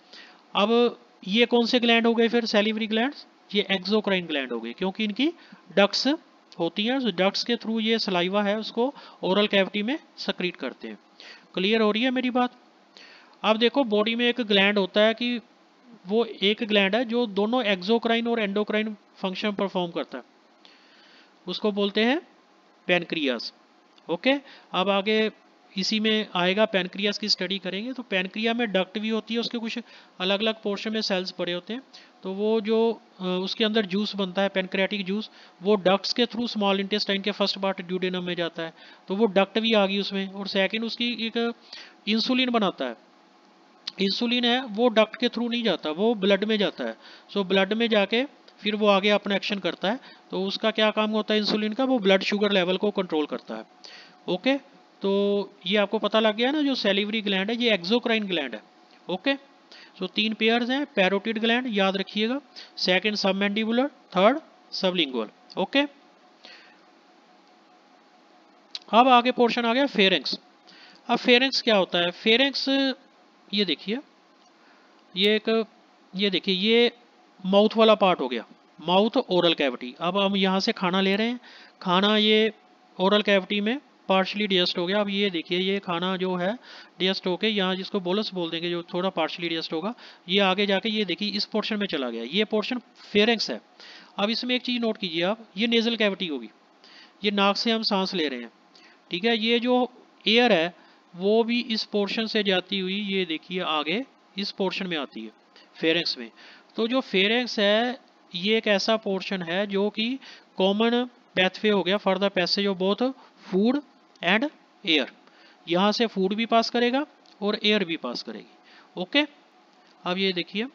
A: अब ये कौन से ग्लैंड हो गए फिर सैलिवरी ग्लैंड्स? ये एक्सोक्राइन ग्लैंड हो गए, क्योंकि इनकी डक्ट्स होती हैं, तो डक्ट्स के थ्रू ये सलाइवा है उसको ओरल कैविटी में सक्रीट करते हैं। क्लियर हो रही है मेरी बात? अब देखो, बॉडी में एक ग्लैंड होता है कि वो एक ग्लैंड है जो दोनों एक्सोक्राइन और एंडोक्राइन फंक्शन परफॉर्म करता है, उसको बोलते हैं पैनक्रियास। ओके, अब आगे इसी में आएगा, पैनक्रियास की स्टडी करेंगे। तो पैनक्रिया में डक्ट भी होती है, उसके कुछ अलग अलग पोर्शन में सेल्स पड़े होते हैं। तो वो जो उसके अंदर जूस बनता है पैनक्रियाटिक जूस, वो डक्ट्स के थ्रू स्मॉल इंटेस्टाइन के फर्स्ट पार्ट ड्यूडेनम में जाता है। तो वो डक्ट भी आ गई उसमें। और सेकेंड उसकी एक इंसुलिन बनाता है, इंसुलिन है वो डक्ट के थ्रू नहीं जाता, वो ब्लड में जाता है। सो ब्लड में जाके फिर वो आगे अपना एक्शन करता है। तो उसका क्या काम होता है इंसुलिन का, वो ब्लड शुगर लेवल को कंट्रोल करता है। ओके, तो ये आपको पता लग गया ना, जो सैलिवरी ग्लैंड है ये एक्सोक्राइन ग्लैंड है। ओके, सो तीन पेयर्स हैं, पैरोटिड ग्लैंड याद रखिएगा, second submandibular, third sublingual. Okay, अब आगे पोर्शन आ गया फेरेंक्स। अब फेरेंक्स क्या होता है, फेरेंक्स ये देखिए, ये एक ये देखिए ये माउथ वाला पार्ट हो गया, माउथ ओरल कैविटी। अब हम यहाँ से खाना ले रहे हैं, खाना ये ओरल कैविटी में पार्शली डिजेस्ट हो गया। अब ये देखिए ये खाना जो है डिजेस्ट होके यहाँ, जिसको बोलस बोल देंगे, जो थोड़ा पार्शली डिजेस्ट होगा, ये आगे जाके ये देखिए इस पोर्शन में चला गया, ये पोर्शन फेरेंक्स है। अब इसमें एक चीज़ नोट कीजिए आप, ये नेजल कैविटी होगी, ये नाक से हम सांस ले रहे हैं, ठीक है। ये जो एयर है वो भी इस पोर्शन से जाती हुई ये देखिए आगे इस पोर्शन में आती है, फेरेंक्स में। तो जो फेरेंक्स है ये एक ऐसा पोर्शन है जो कि कॉमन पैथवे हो गया for the passage of both food and air. यहाँ से फूड भी पास करेगा और एयर भी पास करेगी। ओके, अब ये देखिए,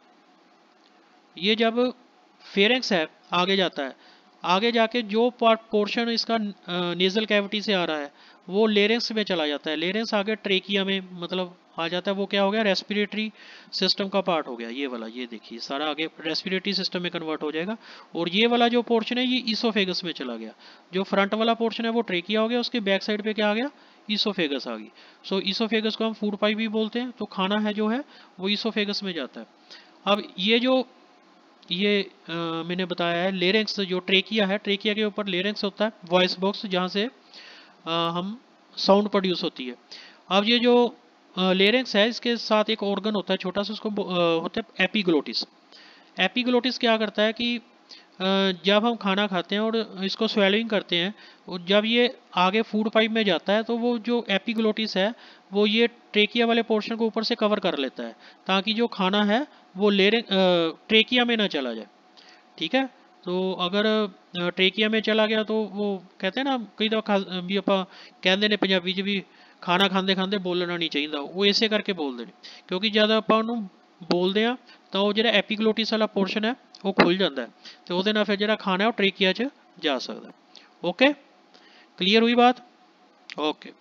A: ये जब फेरेंक्स है आगे जाता है, आगे जाके जो पोर्शन इसका नेजल कैविटी से आ रहा है वो लेरेंक्स में चला जाता है। लेरेंक्स आगे ट्रेकिया में मतलब आ जाता है, वो क्या हो गया, रेस्पिरेटरी सिस्टम का पार्ट हो गया ये वाला। ये देखिए सारा आगे रेस्पिरेटरी सिस्टम में कन्वर्ट हो जाएगा। और ये वाला जो पोर्शन है ये ईसोफेगस में चला गया। जो फ्रंट वाला पोर्शन है वो ट्रेकिया हो गया, उसके बैक साइड पे क्या आ गया, ईसोफेगस आ गई। सो ईसोफेगस को हम फूड पाइप भी बोलते हैं। तो खाना है जो है वो ईसोफेगस में जाता है। अब ये जो ये आ, मैंने बताया है लेरेंक्स, जो ट्रेकिया है, ट्रेकिया के ऊपर लेरेंक्स होता है, वॉइस बॉक्स, जहाँ से आ, हम साउंड प्रोड्यूस होती है। अब ये जो लेरेंक्स है इसके साथ एक ऑर्गन होता है छोटा सा, उसको होता है एपिग्लोटिस। एपिग्लोटिस क्या करता है कि जब हम खाना खाते हैं और इसको स्वेलिंग करते हैं, और जब ये आगे फूड पाइप में जाता है तो वो जो एपिग्लोटिस है वो ये ट्रेकिया वाले पोर्शन को ऊपर से कवर कर लेता है, ताकि जो खाना है वो लेरें ट्रेकिया में ना चला जाए, ठीक है। तो अगर ट्रेकिया में चला गया तो वो कहते हैं ना, कई दफा भी आप कहते ने पंजाबी च भी खाना खाते खाते बोलना नहीं चाहिए, वो इसे करके बोलते हैं, क्योंकि जब आप बोलते हैं तो वो जो एपिग्लोटिस वाला पोर्शन है वो खुल जाता है, तो वो फिर जो खाना है वो ट्रेकिया च जा सकता है। ओके, क्लियर हुई बात? ओके,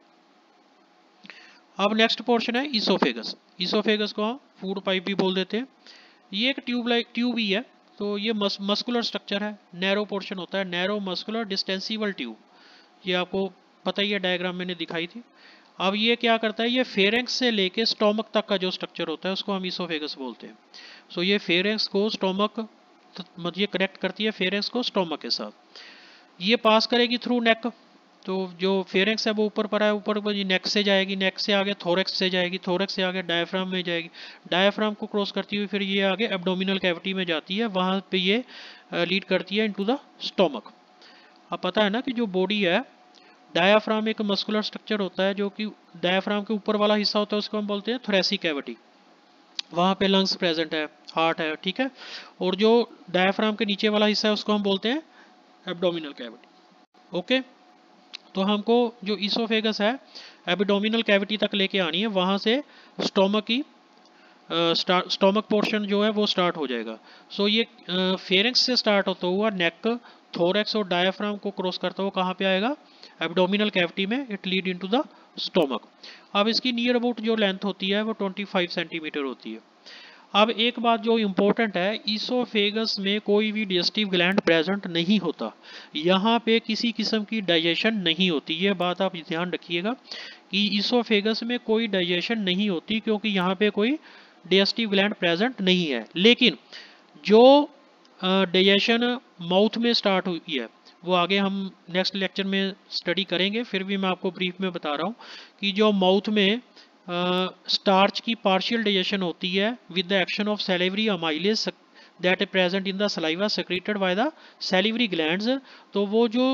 A: अब नेक्स्ट पोर्शन है ईसोफेगस। ईसोफेगस को हम फूड पाइप भी बोल देते हैं। ये एक ट्यूब लाइक ट्यूब ही है। तो ये मस, मस्कुलर स्ट्रक्चर है, नैरो पोर्शन होता है, नैरो मस्कुलर डिस्टेंसिबल ट्यूब। ये आपको पता ही है, डायग्राम मैंने दिखाई थी। अब ये क्या करता है, ये फेरेंक्स से लेके स्टोमक तक का जो स्ट्रक्चर होता है उसको हम ईसोफेगस बोलते हैं। सो ये फेरेंक्स को स्टोमक, मतलब ये कनेक्ट करती है फेरेंक्स को स्टोमक के साथ। ये पास करेगी थ्रू नेक। तो जो फेरेंक्स है वो ऊपर पर है, ऊपर पर नेक से जाएगी, नेक से आगे थोरेक्स से जाएगी, थोरेक्स से आगे डायफ्राम में जाएगी, डायफ्राम को क्रॉस करती हुई फिर ये आगे एब्डोमिनल कैविटी में जाती है, वहाँ पे ये लीड करती है इनटू द स्टोमक। अब पता है ना कि जो बॉडी है, डायाफ्राम एक मस्कुलर स्ट्रक्चर होता है, जो कि डायाफ्राम के ऊपर वाला हिस्सा होता है उसको हम बोलते हैं थोरेसिक कैविटी, वहाँ पे लंग्स प्रेजेंट है, हार्ट है, ठीक है। और जो डायाफ्राम के नीचे वाला हिस्सा है उसको हम बोलते हैं एब्डोमिनल कैविटी। ओके, तो हमको जो ईसोफेगस है एब्डोमिनल कैविटी तक लेके आनी है, वहाँ से स्टोमक की स्टोमक पोर्शन जो है वो स्टार्ट हो जाएगा। सो ये फेरेंक्स से स्टार्ट होता हुआ नेक, थोरेक्स और डायफ्राम को क्रॉस करता हुआ कहाँ पे आएगा, एब्डोमिनल कैविटी में, it lead into the stomach. अब इसकी नियर अबाउट जो लेंथ होती है वो पच्चीस सेंटीमीटर होती है। अब एक बात जो इम्पोर्टेंट है, ईसोफेगस में कोई भी डाइजेस्टिव ग्लैंड प्रेजेंट नहीं होता, यहाँ पे किसी किस्म की डाइजेशन नहीं होती। ये बात आप ध्यान रखिएगा कि ईसोफेगस में कोई डाइजेशन नहीं होती, क्योंकि यहाँ पे कोई डाइजेस्टिव ग्लैंड प्रेजेंट नहीं है। लेकिन जो डाइजेशन माउथ में स्टार्ट हुई है वो आगे हम नेक्स्ट लेक्चर में स्टडी करेंगे, फिर भी मैं आपको ब्रीफ में बता रहा हूँ कि जो माउथ में स्टार्च uh, की पार्शियल डाइजेशन होती है with the action of salivary amylase that is present in the saliva secreted by the salivary glands. तो वो जो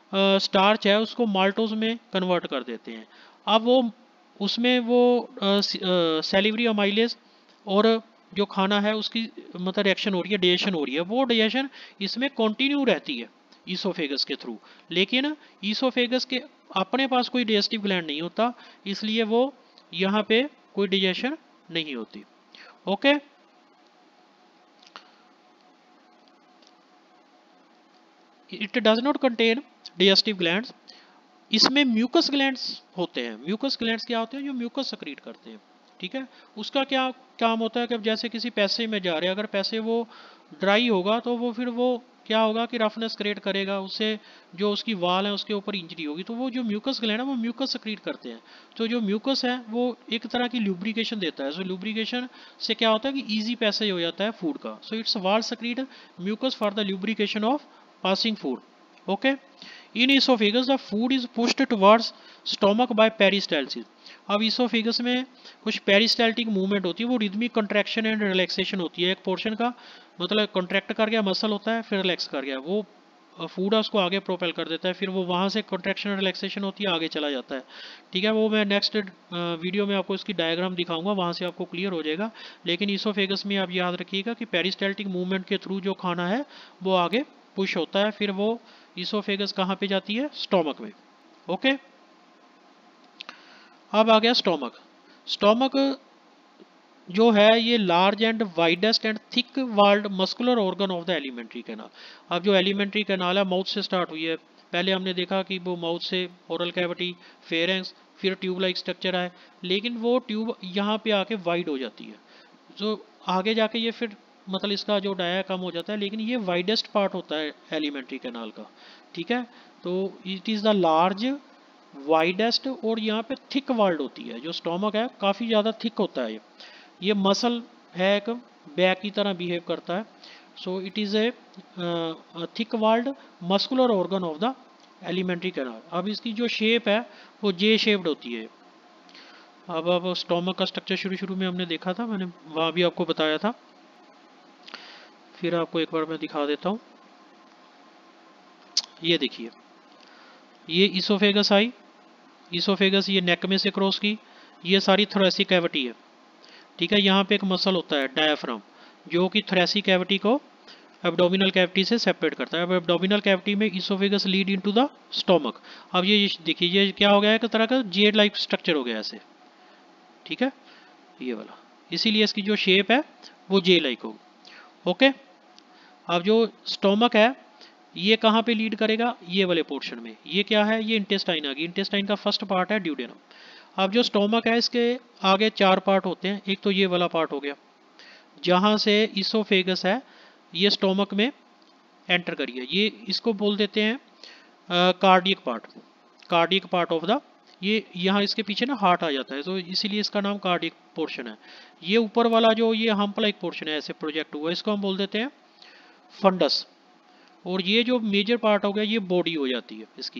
A: स्टार्च है उसको माल्टोज में कन्वर्ट कर देते हैं। अब वो उसमें वो सैलिवरी अमाइलेज और जो खाना है उसकी मतलब रिएक्शन हो रही है, डाइजेशन हो रही है, वो डाइजेशन इसमें कंटिन्यू रहती है ईसोफेगस के थ्रू। लेकिन ईसोफेगस के अपने पास कोई डाइजेस्टिव ग्लैंड नहीं होता, इसलिए वो यहाँ पे कोई डाइजेशन नहीं होती। Okay, it does not contain digestive glands. इसमें म्यूकस ग्लैंड्स होते हैं। म्यूकस ग्लैंड्स क्या होते हैं? जो म्यूकस सेक्रीट करते हैं। ठीक है, उसका क्या काम होता है कि जैसे किसी पैसे में जा रहे हैं, अगर पैसे वो ड्राई होगा तो वो फिर वो क्या होगा कि रफनेस क्रिएट करेगा, उससे जो उसकी वाल है उसके ऊपर इंजरी होगी। तो वो जो म्यूकस ग्लैंड है वो म्यूकस सेक्रीट करते हैं। तो जो म्यूकस है वो एक तरह की लुब्रिकेशन देता है। सो लुब्रिकेशन से क्या होता है कि ईजी पैसेज हो जाता है फूड का। So its wall secrete mucus for the lubrication of passing food. Okay, in esophagus the food is pushed towards stomach by peristalsis. अब इसोफेगस में कुछ पेरिस्टाल्टिक मूवमेंट होती है, वो रिदमिक कंट्रैक्शन एंड रिलैक्सेशन होती है। एक पोर्शन का मतलब कंट्रैक्ट कर गया मसल होता है, फिर रिलैक्स कर गया, वो फूड है उसको आगे प्रोपेल कर देता है, फिर वो वहाँ से कंट्रैक्शन रिलैक्सेशन होती है, आगे चला जाता है। ठीक है, वो मैं नेक्स्ट वीडियो में आपको इसकी डायग्राम दिखाऊंगा, वहाँ से आपको क्लियर हो जाएगा। लेकिन इसोफेगस में आप याद रखिएगा कि पेरिस्टाल्टिक मूवमेंट के थ्रू जो खाना है वो आगे पुश होता है, फिर वो इसोफेगस कहाँ पे जाती है? स्टोमक में। ओके, अब आ गया स्टोमक। स्टोमक जो है ये large and widest and thick walled muscular organ of the alimentary canal. अब जो एलिमेंट्री कैनाल है माउथ से स्टार्ट हुई है। पहले हमने देखा कि वो माउथ से ओरल कैविटी, फेरेंक्स, फिर ट्यूब लाइक स्ट्रक्चर है, लेकिन वो ट्यूब यहाँ पे आके वाइड हो जाती है। जो आगे जाके ये फिर मतलब इसका जो डाया कम हो जाता है, लेकिन ये वाइडेस्ट पार्ट होता है एलिमेंट्री कैनाल का। ठीक है, तो it is the large widest और यहाँ पे थिक वाल्ड होती है। जो स्टोमक है काफ़ी ज़्यादा थिक होता है। ये ये मसल है, एक बैग की तरह बिहेव करता है। So it is a thick walled muscular organ of the alimentary canal. अब इसकी जो शेप है वो जे शेप्ड होती है। अब अब स्टोमक का स्ट्रक्चर शुरू शुरू में हमने देखा था, मैंने वहाँ भी आपको बताया था, फिर आपको एक बार मैं दिखा देता हूँ। ये देखिए, ये इसोफेगस आई, इसोफेगस ये नेक में से क्रॉस की, ये सारी थोरेसिक कैविटी है। ठीक है, यहाँ पे एक मसल होता है डायाफ्राम, जो कि थोरेसिक कैविटी को एब्डोमिनल कैविटी से सेपरेट करता है। अब एब्डोमिनल कैविटी में esophagus lead into the stomach. अब ये देखिए, ये क्या हो गया है? एक तरह का जेड लाइक स्ट्रक्चर हो गया ऐसे। ठीक है, ये वाला, इसीलिए इसकी जो शेप है वो जे लाइक हो। ओके, अब जो स्टोमक है ये कहाँ पे लीड करेगा? ये वाले पोर्शन में। ये क्या है? ये इंटेस्टाइन आ गई। इंटेस्टाइन का फर्स्ट पार्ट है ड्यूडेनम। अब जो स्टोमक है इसके आगे चार पार्ट होते हैं। एक तो ये वाला पार्ट हो गया जहाँ से इसोफेगस है ये स्टोमक में एंटर करिए, ये इसको बोल देते हैं cardiac part, cardiac part of the, ये यहाँ इसके पीछे ना हार्ट आ जाता है, तो इसीलिए इसका नाम कार्डियक पोर्शन है। ये ऊपर वाला जो ये हम्प लाइक पोर्शन है ऐसे प्रोजेक्ट हुआ, इसको हम बोल देते हैं फंडस। और ये जो मेजर पार्ट हो गया ये बॉडी हो जाती है इसकी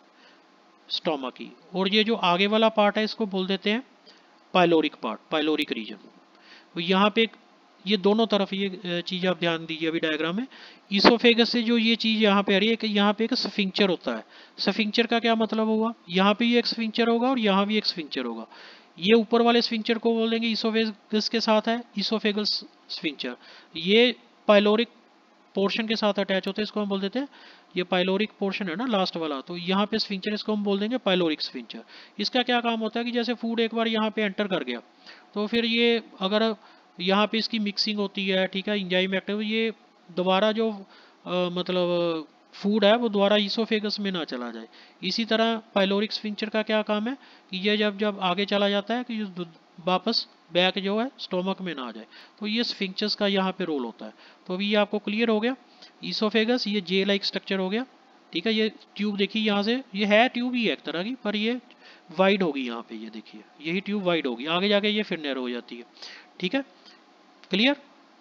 A: स्टोमक की। और ये जो आगे वाला पार्ट है इसको बोल देते हैं पाइलोरिक पार्ट, पाइलोरिक रीजन। तो यहाँ पे ये दोनों तरफ ये चीज़ आप ध्यान दीजिए अभी डायग्राम में। इसोफेगस से जो ये चीज़ यहाँ पे आ रही है कि यहाँ पे एक स्फिंक्चर होता है। स्फिंक्चर का क्या मतलब होगा? यहाँ पे भी एक स्फिंक्चर होगा और यहाँ भी एक स्फिंक्चर होगा। ये ऊपर वाले स्फिंक्चर को बोल देंगे इसोफेगस के साथ है इसोफेगल स्फिंक्चर। ये पाइलोरिक पोर्शन के साथ अटैच होते हैं, इसको हम बोल देते हैं, ये पाइलोरिक पोर्शन है ना लास्ट वाला, तो यहाँ पे स्फिंक्चर, इसको हम बोल देंगे पाइलोरिक स्फिंक्चर। इसका क्या काम होता है कि जैसे फूड एक बार यहाँ पे एंटर कर गया तो फिर ये अगर यहाँ पे इसकी मिक्सिंग होती है, ठीक है, एंजाइम एक्टिव, ये दोबारा जो आ, मतलब फूड है वो दोबारा इसोफेगस में ना चला जाए। इसी तरह पाइलोरिक स्फिंक्चर का क्या काम है कि ये जब जब आगे चला जाता है कि वापस बैक जो है स्टोमक में ना आ जाए, तो ये स्फिंक्चर्स का यहाँ पे रोल होता है। तो अभी ये आपको क्लियर हो गया। इसोफेगस ये जे लाइक स्ट्रक्चर हो गया। ठीक है, ये ट्यूब देखिए यहाँ से, ये है ट्यूब ही है एक तरह की, पर ये वाइड होगी यहाँ पे, ये देखिए यही ट्यूब वाइड होगी, आगे जाके ये फिर नैरो हो जाती है। ठीक है, क्लियर।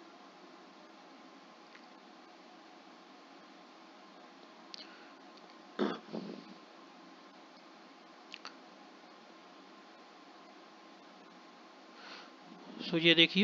A: सो ये देखिए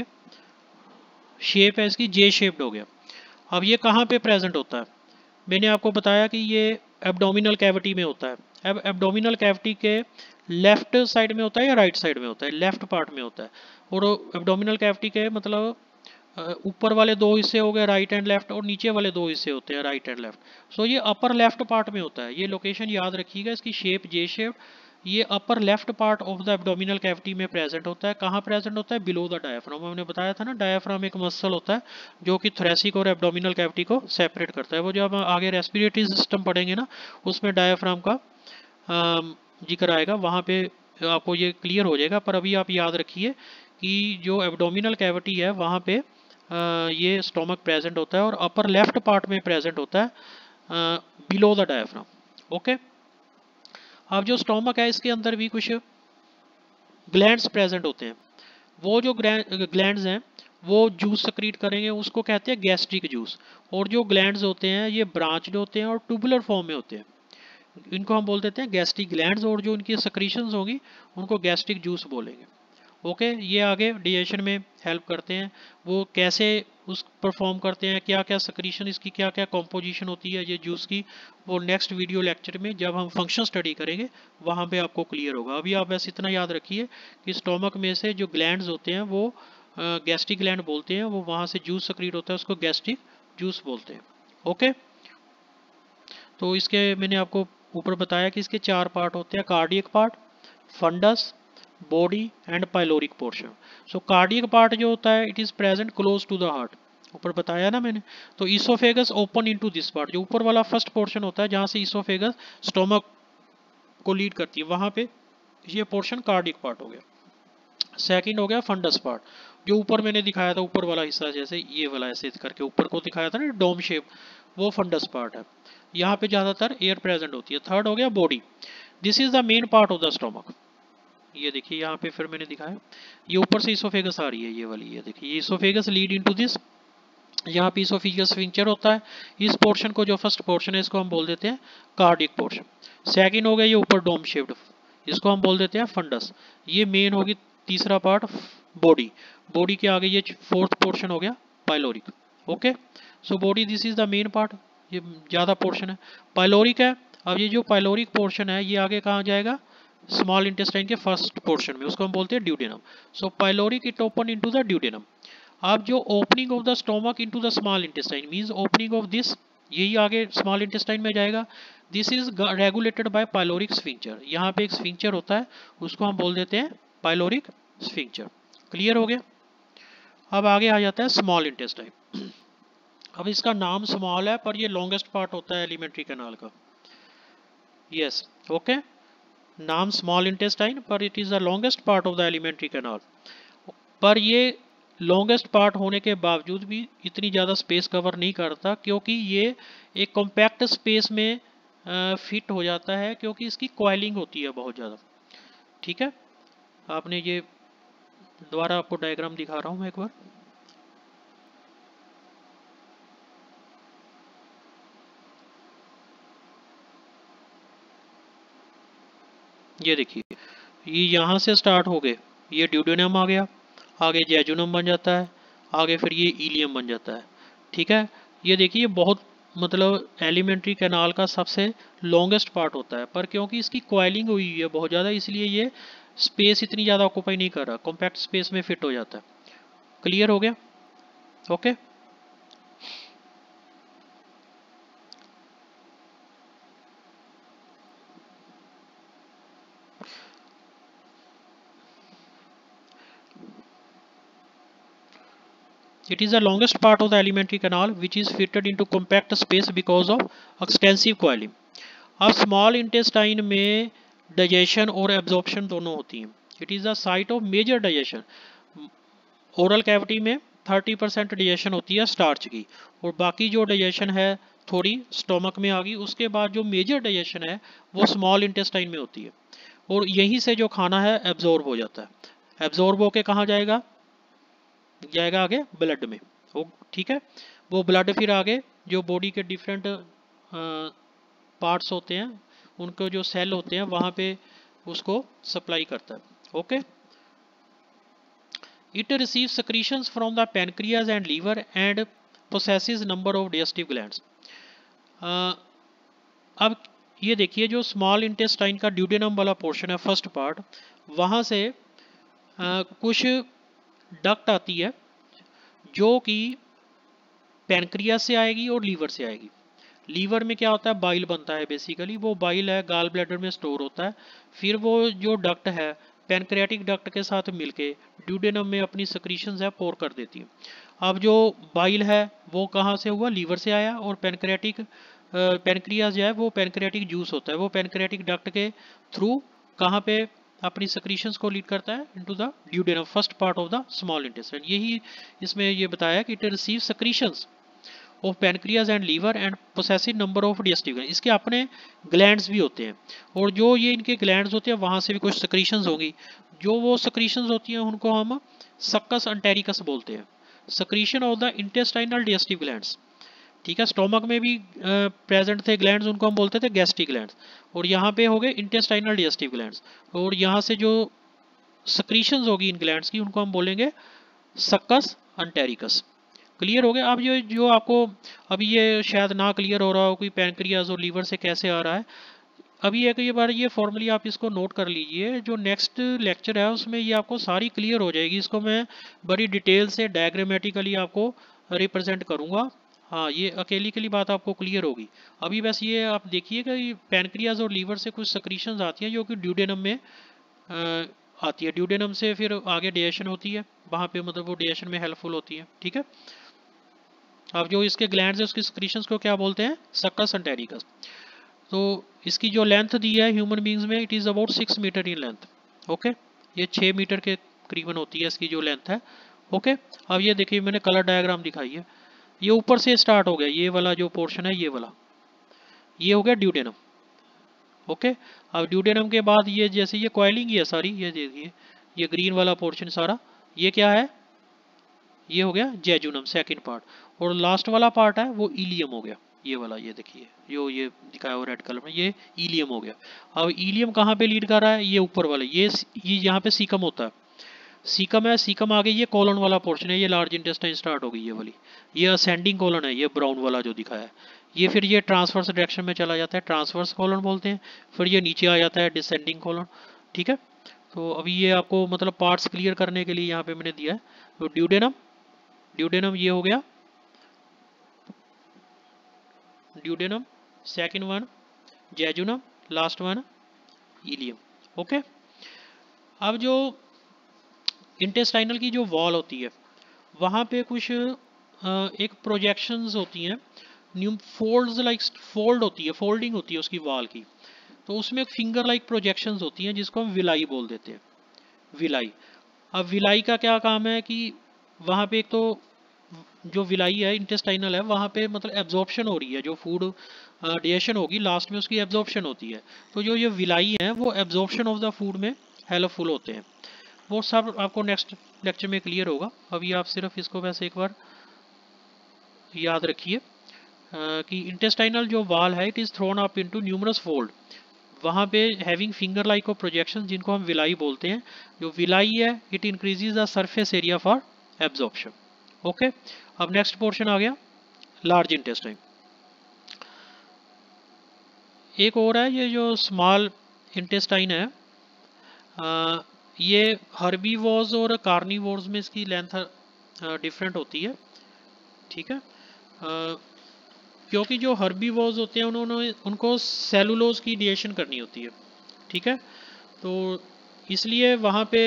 A: शेप है इसकी जे शेप्ड हो गया। अब ये कहाँ पे प्रेजेंट होता है? मैंने आपको बताया कि ये एब्डोमिनल कैविटी में होता है। अब एब्डोमिनल कैविटी के लेफ्ट साइड में होता है या राइट साइड में होता है? लेफ्ट पार्ट में होता है। और एब्डोमिनल कैविटी के मतलब ऊपर वाले दो हिस्से हो गए राइट एंड लेफ्ट, और नीचे वाले दो हिस्से होते हैं राइट एंड लेफ्ट। सो ये अपर लेफ्ट पार्ट में होता है। ये लोकेशन याद रखिएगा, इसकी शेप जे शेप। ये upper left part of the abdominal cavity में प्रेजेंट होता है। कहाँ प्रेजेंट होता है? Below the diaphragm. हमने बताया था ना, डायफ्राम एक मसल होता है जो कि थोरेसिक और एब्डोमिनल कैविटी को सेपरेट करता है। वो जब हम आगे रेस्पिरेटरी सिस्टम पढ़ेंगे ना, उसमें डायफ्राम का जिक्र आएगा, वहाँ पे आपको ये क्लियर हो जाएगा। पर अभी आप याद रखिए कि जो एब्डोमिनल कैविटी है वहाँ पे आ, ये स्टोमक प्रेजेंट होता है और अपर लेफ्ट पार्ट में प्रेजेंट होता है बिलो द डायफ्राम। ओके। अब जो स्टोमक है इसके अंदर भी कुछ ग्लैंड्स प्रेजेंट होते हैं। वो जो ग्लैंड्स हैं वो जूस सक्रीट करेंगे, उसको कहते हैं गैस्ट्रिक जूस। और जो ग्लैंड्स होते हैं ये ब्रांच्ड होते हैं और ट्यूबुलर फॉर्म में होते हैं। इनको हम बोल देते हैं गैस्ट्रिक ग्लैंड्स, और जो इनकी सक्रीशंस होंगी उनको गैस्ट्रिक जूस बोलेंगे। ओके। ये आगे डाइजेशन में हेल्प करते हैं। वो कैसे उस परफॉर्म करते हैं, क्या क्या सक्रीशन, इसकी क्या क्या कॉम्पोजिशन होती है ये जूस की, वो नेक्स्ट वीडियो लेक्चर में जब हम फंक्शन स्टडी करेंगे वहाँ पे आपको क्लियर होगा। अभी आप बस इतना याद रखिए कि स्टोमक में से जो ग्लैंड्स होते हैं वो गैस्ट्रिक ग्लैंड बोलते हैं, वो वहाँ से जूस सक्रीट होता है, उसको गैस्ट्रिक जूस बोलते हैं। ओके। तो इसके मैंने आपको ऊपर बताया कि इसके चार पार्ट होते हैं, cardiac part, fundus, body and pyloric portion. So cardiac part जो होता है it is present close to the heart, ऊपर बताया ना मैंने। तो esophagus open into this part, जो ऊपर वाला फर्स्ट पोर्शन होता है जहां से ईसोफेगस स्टोमक को लीड करती है, वहां पे ये पोर्शन कार्डियक पार्ट हो गया। सेकंड हो गया फंडस पार्ट, जो ऊपर मैंने दिखाया था, ऊपर वाला हिस्सा जैसे ये वाला ऐसे करके ऊपर को दिखाया था ना डोम शेप, वो फंडस पार्ट है। यहाँ पे ज्यादातर एयर प्रेजेंट होती है। थर्ड हो गया body, this is the main part of the stomach. ये देखिए यहाँ पे फिर मैंने दिखाया, ये ऊपर से इसोफेगस आ रही है, ये वाली, ये देखिए ये इसोफेगस लीड इनटू दिस। यहाँ पे इसोफेगस स्फिंक्टर होता है। इस पोर्शन को, जो फर्स्ट पोर्शन है, इसको हम बोल देते हैं कार्डियक पोर्शन। सेकंड हो गया ये ऊपर डोम शेप्ड, इसको हम बोल देते हैं फंडस। ये मेन होगी तीसरा पार्ट बॉडी। बॉडी के आगे ये फोर्थ पोर्शन हो गया pyloric. Okay. So body this is the main part, ये ज़्यादा पोर्शन है। पाइलोरिक है। अब ये जो पाइलोरिक पोर्शन है ये आगे कहाँ जाएगा? स्मॉल इंटेस्टाइन के फर्स्ट पोर्शन में, उसको हम बोलते हैं duodenum. So pyloric it open into the duodenum. अब जो opening of the stomach into the small intestine means opening of this, यही आगे स्मॉल इंटेस्टाइन में जाएगा। This is regulated by pyloric sphincter. यहाँ पे एक स्फिंक्टर होता है, उसको हम बोल देते हैं पाइलोरिक स्फिंक्टर। क्लियर हो गया। अब आगे आ जाता है स्मॉल इंटेस्टाइन। अब इसका नाम स्मॉल है पर ये लॉन्गेस्ट पार्ट होता है एलिमेंट्री कैनाल का। यस। ओके। नाम स्मॉल इंटेस्टाइन पर it is the longest part of the alimentary canal. पर ये लॉन्गेस्ट पार्ट होने के बावजूद भी इतनी ज़्यादा स्पेस कवर नहीं करता, क्योंकि ये एक कॉम्पैक्ट स्पेस में फिट हो जाता है, क्योंकि इसकी कॉइलिंग होती है बहुत ज़्यादा। ठीक है। आपने ये दोबारा आपको डायग्राम दिखा रहा हूँ मैं एक बार। ये देखिए, ये यहाँ से स्टार्ट हो गए, ये ड्यूडेनम आ गया, आगे जेजुनम बन जाता है, आगे फिर ये इलियम बन जाता है। ठीक है। ये देखिए बहुत मतलब एलिमेंट्री कैनाल का सबसे लॉन्गेस्ट पार्ट होता है, पर क्योंकि इसकी कॉइलिंग हुई है बहुत ज़्यादा, इसलिए ये स्पेस इतनी ज़्यादा ऑक्यूपाई नहीं कर रहा, कॉम्पैक्ट स्पेस में फिट हो जाता है। क्लियर हो गया। Okay. It is the longest part of the alimentary canal which is fitted into compact space because of extensive coiling. अब स्मॉल इंटेस्टाइन में डाइजेशन और एब्जॉर्प्शन दोनों होती हैं। It is the site of major digestion. Oral cavity में thirty percent digestion होती है starch की, और बाकी जो डाइजेशन है थोड़ी स्टोमक में आ गई। उसके बाद जो मेजर डाइजेशन है वो स्मॉल इंटेस्टाइन में होती है, और यहीं से जो खाना है एब्जॉर्ब हो जाता है। एब्जॉर्ब होके कहाँ जाएगा? जाएगा आगे ब्लड में। वो ठीक है। वो ब्लड फिर आगे जो बॉडी के डिफरेंट पार्ट्स होते हैं, उनको जो सेल होते हैं वहाँ पे उसको सप्लाई करता है। Okay. It receive secretions from the pancreas and liver and possesses number of digestive glands. अब ये देखिए जो स्मॉल इंटेस्टाइन का ड्यूडेनम वाला पोर्शन है फर्स्ट पार्ट, वहाँ से आ, कुछ डक्ट आती है जो कि पैनक्रियास से आएगी और लीवर से आएगी। लीवर में क्या होता है, बाइल बनता है बेसिकली, वो बाइल है गाल ब्लैडर में स्टोर होता है, फिर वो जो डक्ट है पैनक्रियाटिक डक्ट के साथ मिलके ड्यूडेनम में अपनी सक्रीशंस है पोर कर देती है। अब जो बाइल है वो कहाँ से हुआ, लीवर से आया, और पैनक्रियाटिक पैनक्रियास जो है वो पैनक्रियाटिक जूस होता है, वो पैनक्रियाटिक डक्ट के थ्रू कहाँ पे अपनी सक्रीशंस को लीड करता है into the duodenum, first part of the small intestine. यही इसमें ये बताया कि it receive secretions of pancreas and liver and possesses number of digestive gland. इसके अपने ग्लैंड्स भी होते हैं, और जो ये इनके ग्लैंड्स होते हैं वहाँ से भी कुछ सक्रीशंस होंगी। जो वो सक्रीशंस होती हैं उनको हम सक्कस एंटेरिकस बोलते हैं, secretion of the intestinal digestive glands. ठीक है, स्टोमक में भी प्रेजेंट थे ग्लैंड्स, उनको हम बोलते थे गैस्ट्रिक ग्लैंड्स, और यहाँ पे हो गए इंटेस्टाइनल डाइजेस्टिव ग्लैंड्स, और यहाँ से जो सक्रीशंस होगी इन ग्लैंड्स की उनको हम बोलेंगे सक्कस एंटेरिकस। क्लियर हो गया। अब ये जो आपको अभी ये शायद ना क्लियर हो रहा हो कोई पैनक्रियाज और लीवर से कैसे आ रहा है, अभी एक ये बार ये फॉर्मली आप इसको नोट कर लीजिए, जो नेक्स्ट लेक्चर है उसमें ये आपको सारी क्लियर हो जाएगी। इसको मैं बड़ी डिटेल से डायग्रामेटिकली आपको रिप्रेजेंट करूँगा। हाँ, ये अकेली के लिए बात आपको क्लियर होगी। अभी बस ये आप देखिएगा पैनक्रियाज और लीवर से कुछ सक्रीशंस आती हैं जो कि ड्यूडेनम में आ, आती है, ड्यूडेनम से फिर आगे डाइजेशन होती है, वहाँ पे मतलब वो डाइजेशन में हेल्पफुल होती है। ठीक है, अब जो इसके ग्लैंड्स है उसकी सक्रीशंस को क्या बोलते हैं, सक्कस एंटेरिकस। तो इसकी जो लेंथ दी है ह्यूमन बींग्स में, it is about six metre in length. Okay, ये छः मीटर के करीबन होती है इसकी जो लेंथ है। ओके, अब ये देखिए मैंने कलर डायग्राम दिखाई है, ये ऊपर से स्टार्ट हो गया, ये वाला जो पोर्शन है ये वाला, ये हो गया ड्यूडेनम। ओके, अब ड्यूडेनम के बाद ये जैसे ये कॉइलिंग ही है सारी, ये देखिए ये ग्रीन वाला पोर्शन सारा ये क्या है, ये हो गया जेजुनम सेकंड पार्ट, और लास्ट वाला पार्ट है वो इलियम हो गया, ये वाला, ये देखिए जो ये दिखाया हुआ रेड कलर में ये इलियम हो गया। अब इलियम कहाँ पे लीड कर रहा है, ये ऊपर वाला, ये ये यहाँ पे सीकम होता है, सीकम है, सीकम आगे ये कॉलन वाला पोर्शन है, ये लार्ज इंटेस्टाइन स्टार्ट हो गई ये वाली, ये असेंडिंग कॉलन है, ये ब्राउन वाला जो दिखाया है, ये फिर ये ट्रांसवर्स डायरेक्शन में चला जाता है, ट्रांसवर्स कॉलन बोलते हैं, फिर ये नीचे आ जाता है डिसेंडिंग कॉलन। ठीक है, तो अभी ये आपको मतलब पार्ट्स क्लियर करने के लिए यहाँ पे मैंने दिया है। तो ड्यूडेनम, ड्यूडेनम ये हो गया duodenum, second one jejunum, last one ileum. Okay, अब जो इंटेस्टाइनल की जो वॉल होती है वहाँ पे कुछ एक प्रोजेक्शंस होती हैं, न्यू फोल्ड्स लाइक फोल्ड होती है, फोल्डिंग होती है उसकी वॉल की, तो उसमें एक फिंगर लाइक प्रोजेक्शंस होती हैं जिसको हम विलाई बोल देते हैं, विलाई। अब विलाई का क्या काम है कि वहाँ पे एक तो जो विलाई है इंटेस्टाइनल है वहाँ पे मतलब एब्जॉर्प्शन हो रही है, जो फूड डाइजेशन होगी लास्ट में उसकी एब्जॉर्प्शन होती है, तो जो ये विलाई है वो एब्जॉर्प्शन ऑफ द फूड में हेल्पफुल होते हैं। वो सब आपको नेक्स्ट लेक्चर में क्लियर होगा, अभी आप सिर्फ इसको वैसे एक बार याद रखिए कि इंटेस्टाइनल जो वाल है it is thrown up into numerous fold, वहाँ पे having finger like of projection जिनको हम विलाई बोलते हैं। जो विलाई है it increases the surface area for absorption. Okay, अब नेक्स्ट पोर्शन आ गया लार्ज इंटेस्टाइन। एक और है ये जो स्मॉल इंटेस्टाइन है, आ, ये हर्बीवोर्स और कार्निवोर्स में इसकी लेंथ डिफरेंट होती है। ठीक है, आ, क्योंकि जो हर्बीवोर्स होते हैं उन्होंने उनको सेलुलोज की डाइजेशन करनी होती है। ठीक है, तो इसलिए वहाँ पे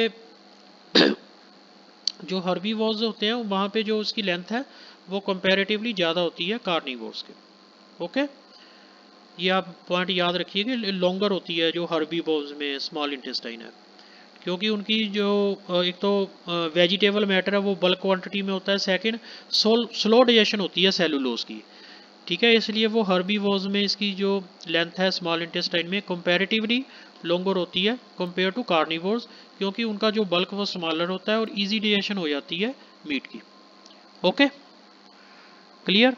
A: जो हर्बीवोर्स होते हैं वहाँ पे जो उसकी लेंथ है वो कंपैरेटिवली ज़्यादा होती है कार्निवोर्स के। ओके, ये आप पॉइंट याद रखिए कि लॉन्गर होती है जो हर्बीवोर्स में स्मॉल इंटेस्टाइन है, क्योंकि उनकी जो एक तो वेजिटेबल मैटर है वो बल्क क्वांटिटी में होता है, सेकंड स्लो डाइजेशन होती है सेलुलोज की। ठीक है, इसलिए वो हर्बीवोर्स में इसकी जो लेंथ है स्मॉल इंटेस्टाइन में कंपैरेटिवली लॉन्गर होती है कंपेयर टू कार्निवोर्स, क्योंकि उनका जो बल्क वो स्मॉलर होता है और इजी डाइजेशन हो जाती है मीट की। Okay, clear.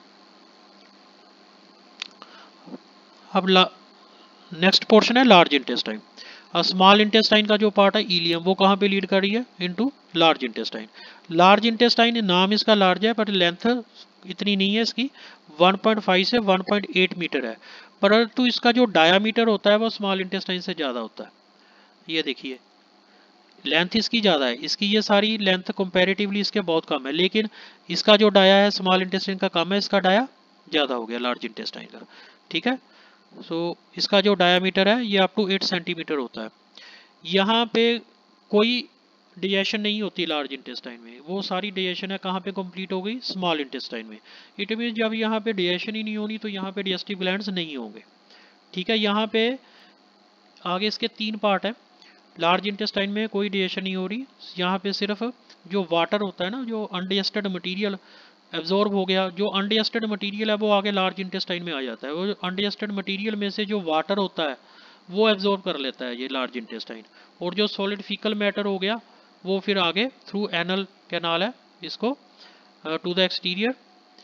A: अब नेक्स्ट पोर्शन है लार्ज इंटेस्टाइन। अब स्मॉल इंटेस्टाइन का जो पार्ट है इलियम वो कहाँ पे लीड कर रही है, into large intestine. Large intestine नाम इसका लार्ज है बट लेंथ इतनी नहीं है इसकी, वन पॉइंट फाइव से वन पॉइंट एट मीटर है, परंतु इसका जो डायामीटर होता है वो स्मॉल इंटेस्टाइन से ज़्यादा होता है। ये देखिए लेंथ इसकी ज़्यादा है, इसकी ये सारी लेंथ कंपैरेटिवली इसके बहुत कम है, लेकिन इसका जो डाया है स्मॉल इंटेस्टाइन का कम है, इसका डाया ज़्यादा हो गया लार्ज इंटेस्टाइन का। ठीक है, सो so, इसका जो डायामीटर है ये अप टू एट सेंटीमीटर होता है। यहाँ पे कोई डाइजेशन नहीं होती लार्ज इंटेस्टाइन में, वो सारी डाइजेशन है कहाँ पे कंप्लीट हो गई, स्मॉल इंटेस्टाइन में। इट मीन जब यहाँ पे डाइजेशन ही नहीं होनी तो यहाँ पे डाइजेस्टिव ग्लैंड्स नहीं होंगे। ठीक है, यहाँ पे आगे इसके तीन पार्ट है। लार्ज इंटेस्टाइन में कोई डाइजेशन नहीं हो रही, यहाँ पे सिर्फ जो वाटर होता है ना, जो अनडाइजेस्टेड मटेरियल एब्जॉर्ब हो गया, जो अनडाइजेस्टेड मटेरियल है वो आगे लार्ज इंटेस्टाइन में आ जाता है। वो अनडाइजेस्टेड मटेरियल में से जो वाटर होता है वो एब्जॉर्ब कर लेता है ये लार्ज इंटेस्टाइन, और जो सॉलिड फीकल मैटर हो गया वो फिर आगे थ्रू एनल कैनाल है इसको टू द एक्सटीरियर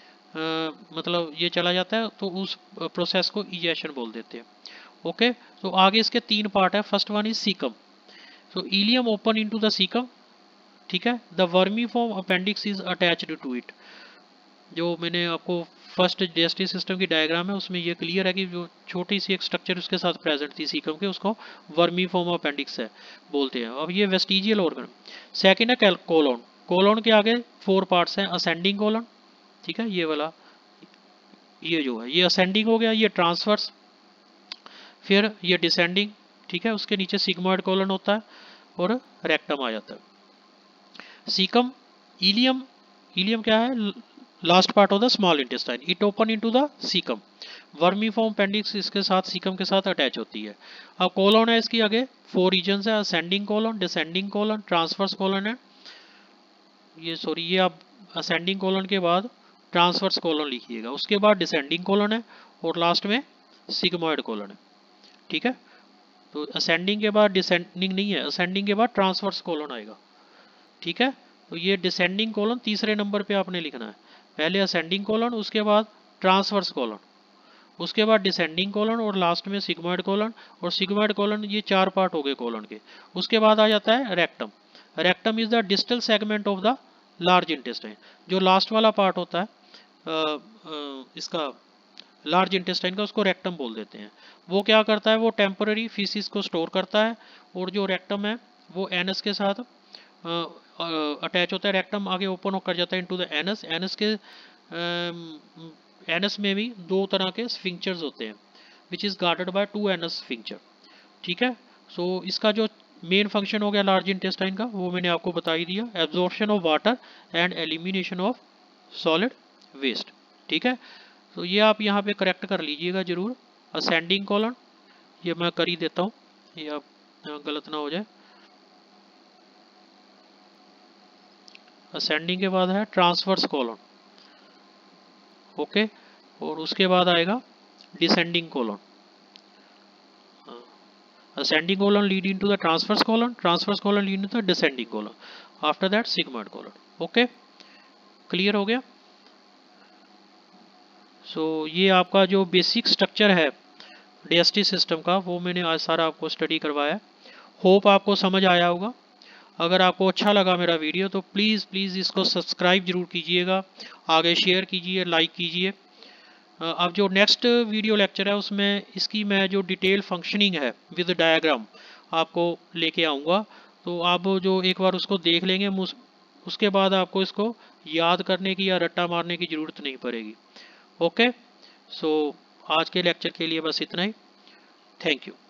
A: मतलब ये चला जाता है, तो उस प्रोसेस को इजेशन बोल देते हैं। ओके, तो आगे इसके तीन पार्ट है। First one is caecum, so ileum open into the cecum। ठीक है, the vermiform appendix is attached to it। जो मैंने आपको फर्स्ट डाइजेस्टिव सिस्टम की डायग्राम है उसमें ये क्लियर है कि जो छोटी सी एक स्ट्रक्चर उसके साथ प्रेजेंट थी सीकम के, उसको वर्मीफॉर्म अपेंडिक्स है बोलते हैं। अब ये वेस्टिजियल ऑर्गन। सेकंड है कोलोन। कोलोन के आगे फोर पार्ट्स हैं, असेंडिंग कोलोन। ठीक है, ये वाला ये जो है ये असेंडिंग हो गया, ये ट्रांसवर्स, फिर ये डिसेंडिंग। ठीक है, उसके नीचे सिग्मोइड कोलन होता है और रेक्टम आ जाता है। सीकम, इलियम, इलियम क्या है, last part of the small intestine, it open into the caecum. Vermiform appendix इसके साथ सीकम के साथ अटैच होती है। अब कोलन है इसकी आगे फोर रीजन्स है, ascending colon, descending colon, transverse colon है। ये सॉरी ये आप असेंडिंग कोलन के बाद ट्रांसवर्स कोलन लिखिएगा, उसके बाद डिसेंडिंग कोलन है और लास्ट में सिग्मोइड कोलन है। ठीक है, तो असेंडिंग के बाद डिसेंडिंग नहीं है, असेंडिंग के बाद ट्रांसवर्स कोलन आएगा। ठीक है, तो ये डिसेंडिंग कोलन तीसरे नंबर पे आपने लिखना है, पहले असेंडिंग कोलन, उसके बाद ट्रांसवर्स कोलन, उसके बाद डिसेंडिंग कोलन और लास्ट में सिग्मोइड कोलन। और सिग्मोइड कोलन ये चार पार्ट हो गए कोलन के। उसके बाद आ जाता है rectum. Rectum is the distal segment of the large intestine. जो लास्ट वाला पार्ट होता है आ, आ, इसका लार्ज इंटेस्टाइन का, उसको रेक्टम बोल देते हैं। वो क्या करता है, वो टेम्पररी फीसिस को स्टोर करता है, और जो रेक्टम है वो एनस के साथ अटैच होता है। रेक्टम आगे ओपन होकर जाता है इनटू द एनस। एनस के एनस में भी दो तरह के स्फिंक्चर्स होते हैं, which is guarded by two anus sphincter. ठीक है, सो so, इसका जो मेन फंक्शन हो गया लार्ज इंटेस्टाइन का वो मैंने आपको बता ही दिया, absorption of water and elimination of solid waste. ठीक है, तो ये आप यहाँ पे करेक्ट कर लीजिएगा जरूर। असेंडिंग कॉलन ये मैं कर ही देता हूँ, ये आप गलत ना हो जाए। असेंडिंग के बाद है ट्रांसवर्स कॉलन। ओके, और उसके बाद आएगा descending colon. Ascending colon lead into the transverse colon, transverse colon lead into the descending colon, after that sigmoid colon. Okay, clear हो गया। सो so, ये आपका जो बेसिक स्ट्रक्चर है डाइजेस्टिव सिस्टम का वो मैंने आज सारा आपको स्टडी करवाया। होप आपको समझ आया होगा। अगर आपको अच्छा लगा मेरा वीडियो तो प्लीज़ प्लीज़ इसको सब्सक्राइब जरूर कीजिएगा, आगे शेयर कीजिए, लाइक कीजिए। अब जो नेक्स्ट वीडियो लेक्चर है उसमें इसकी मैं जो डिटेल फंक्शनिंग है विद डायग्राम आपको लेके आऊँगा, तो आप जो एक बार उसको देख लेंगे उसके बाद आपको इसको याद करने की या रट्टा मारने की ज़रूरत नहीं पड़ेगी। ओके, सो आज के लेक्चर के लिए बस इतना ही। Thank you.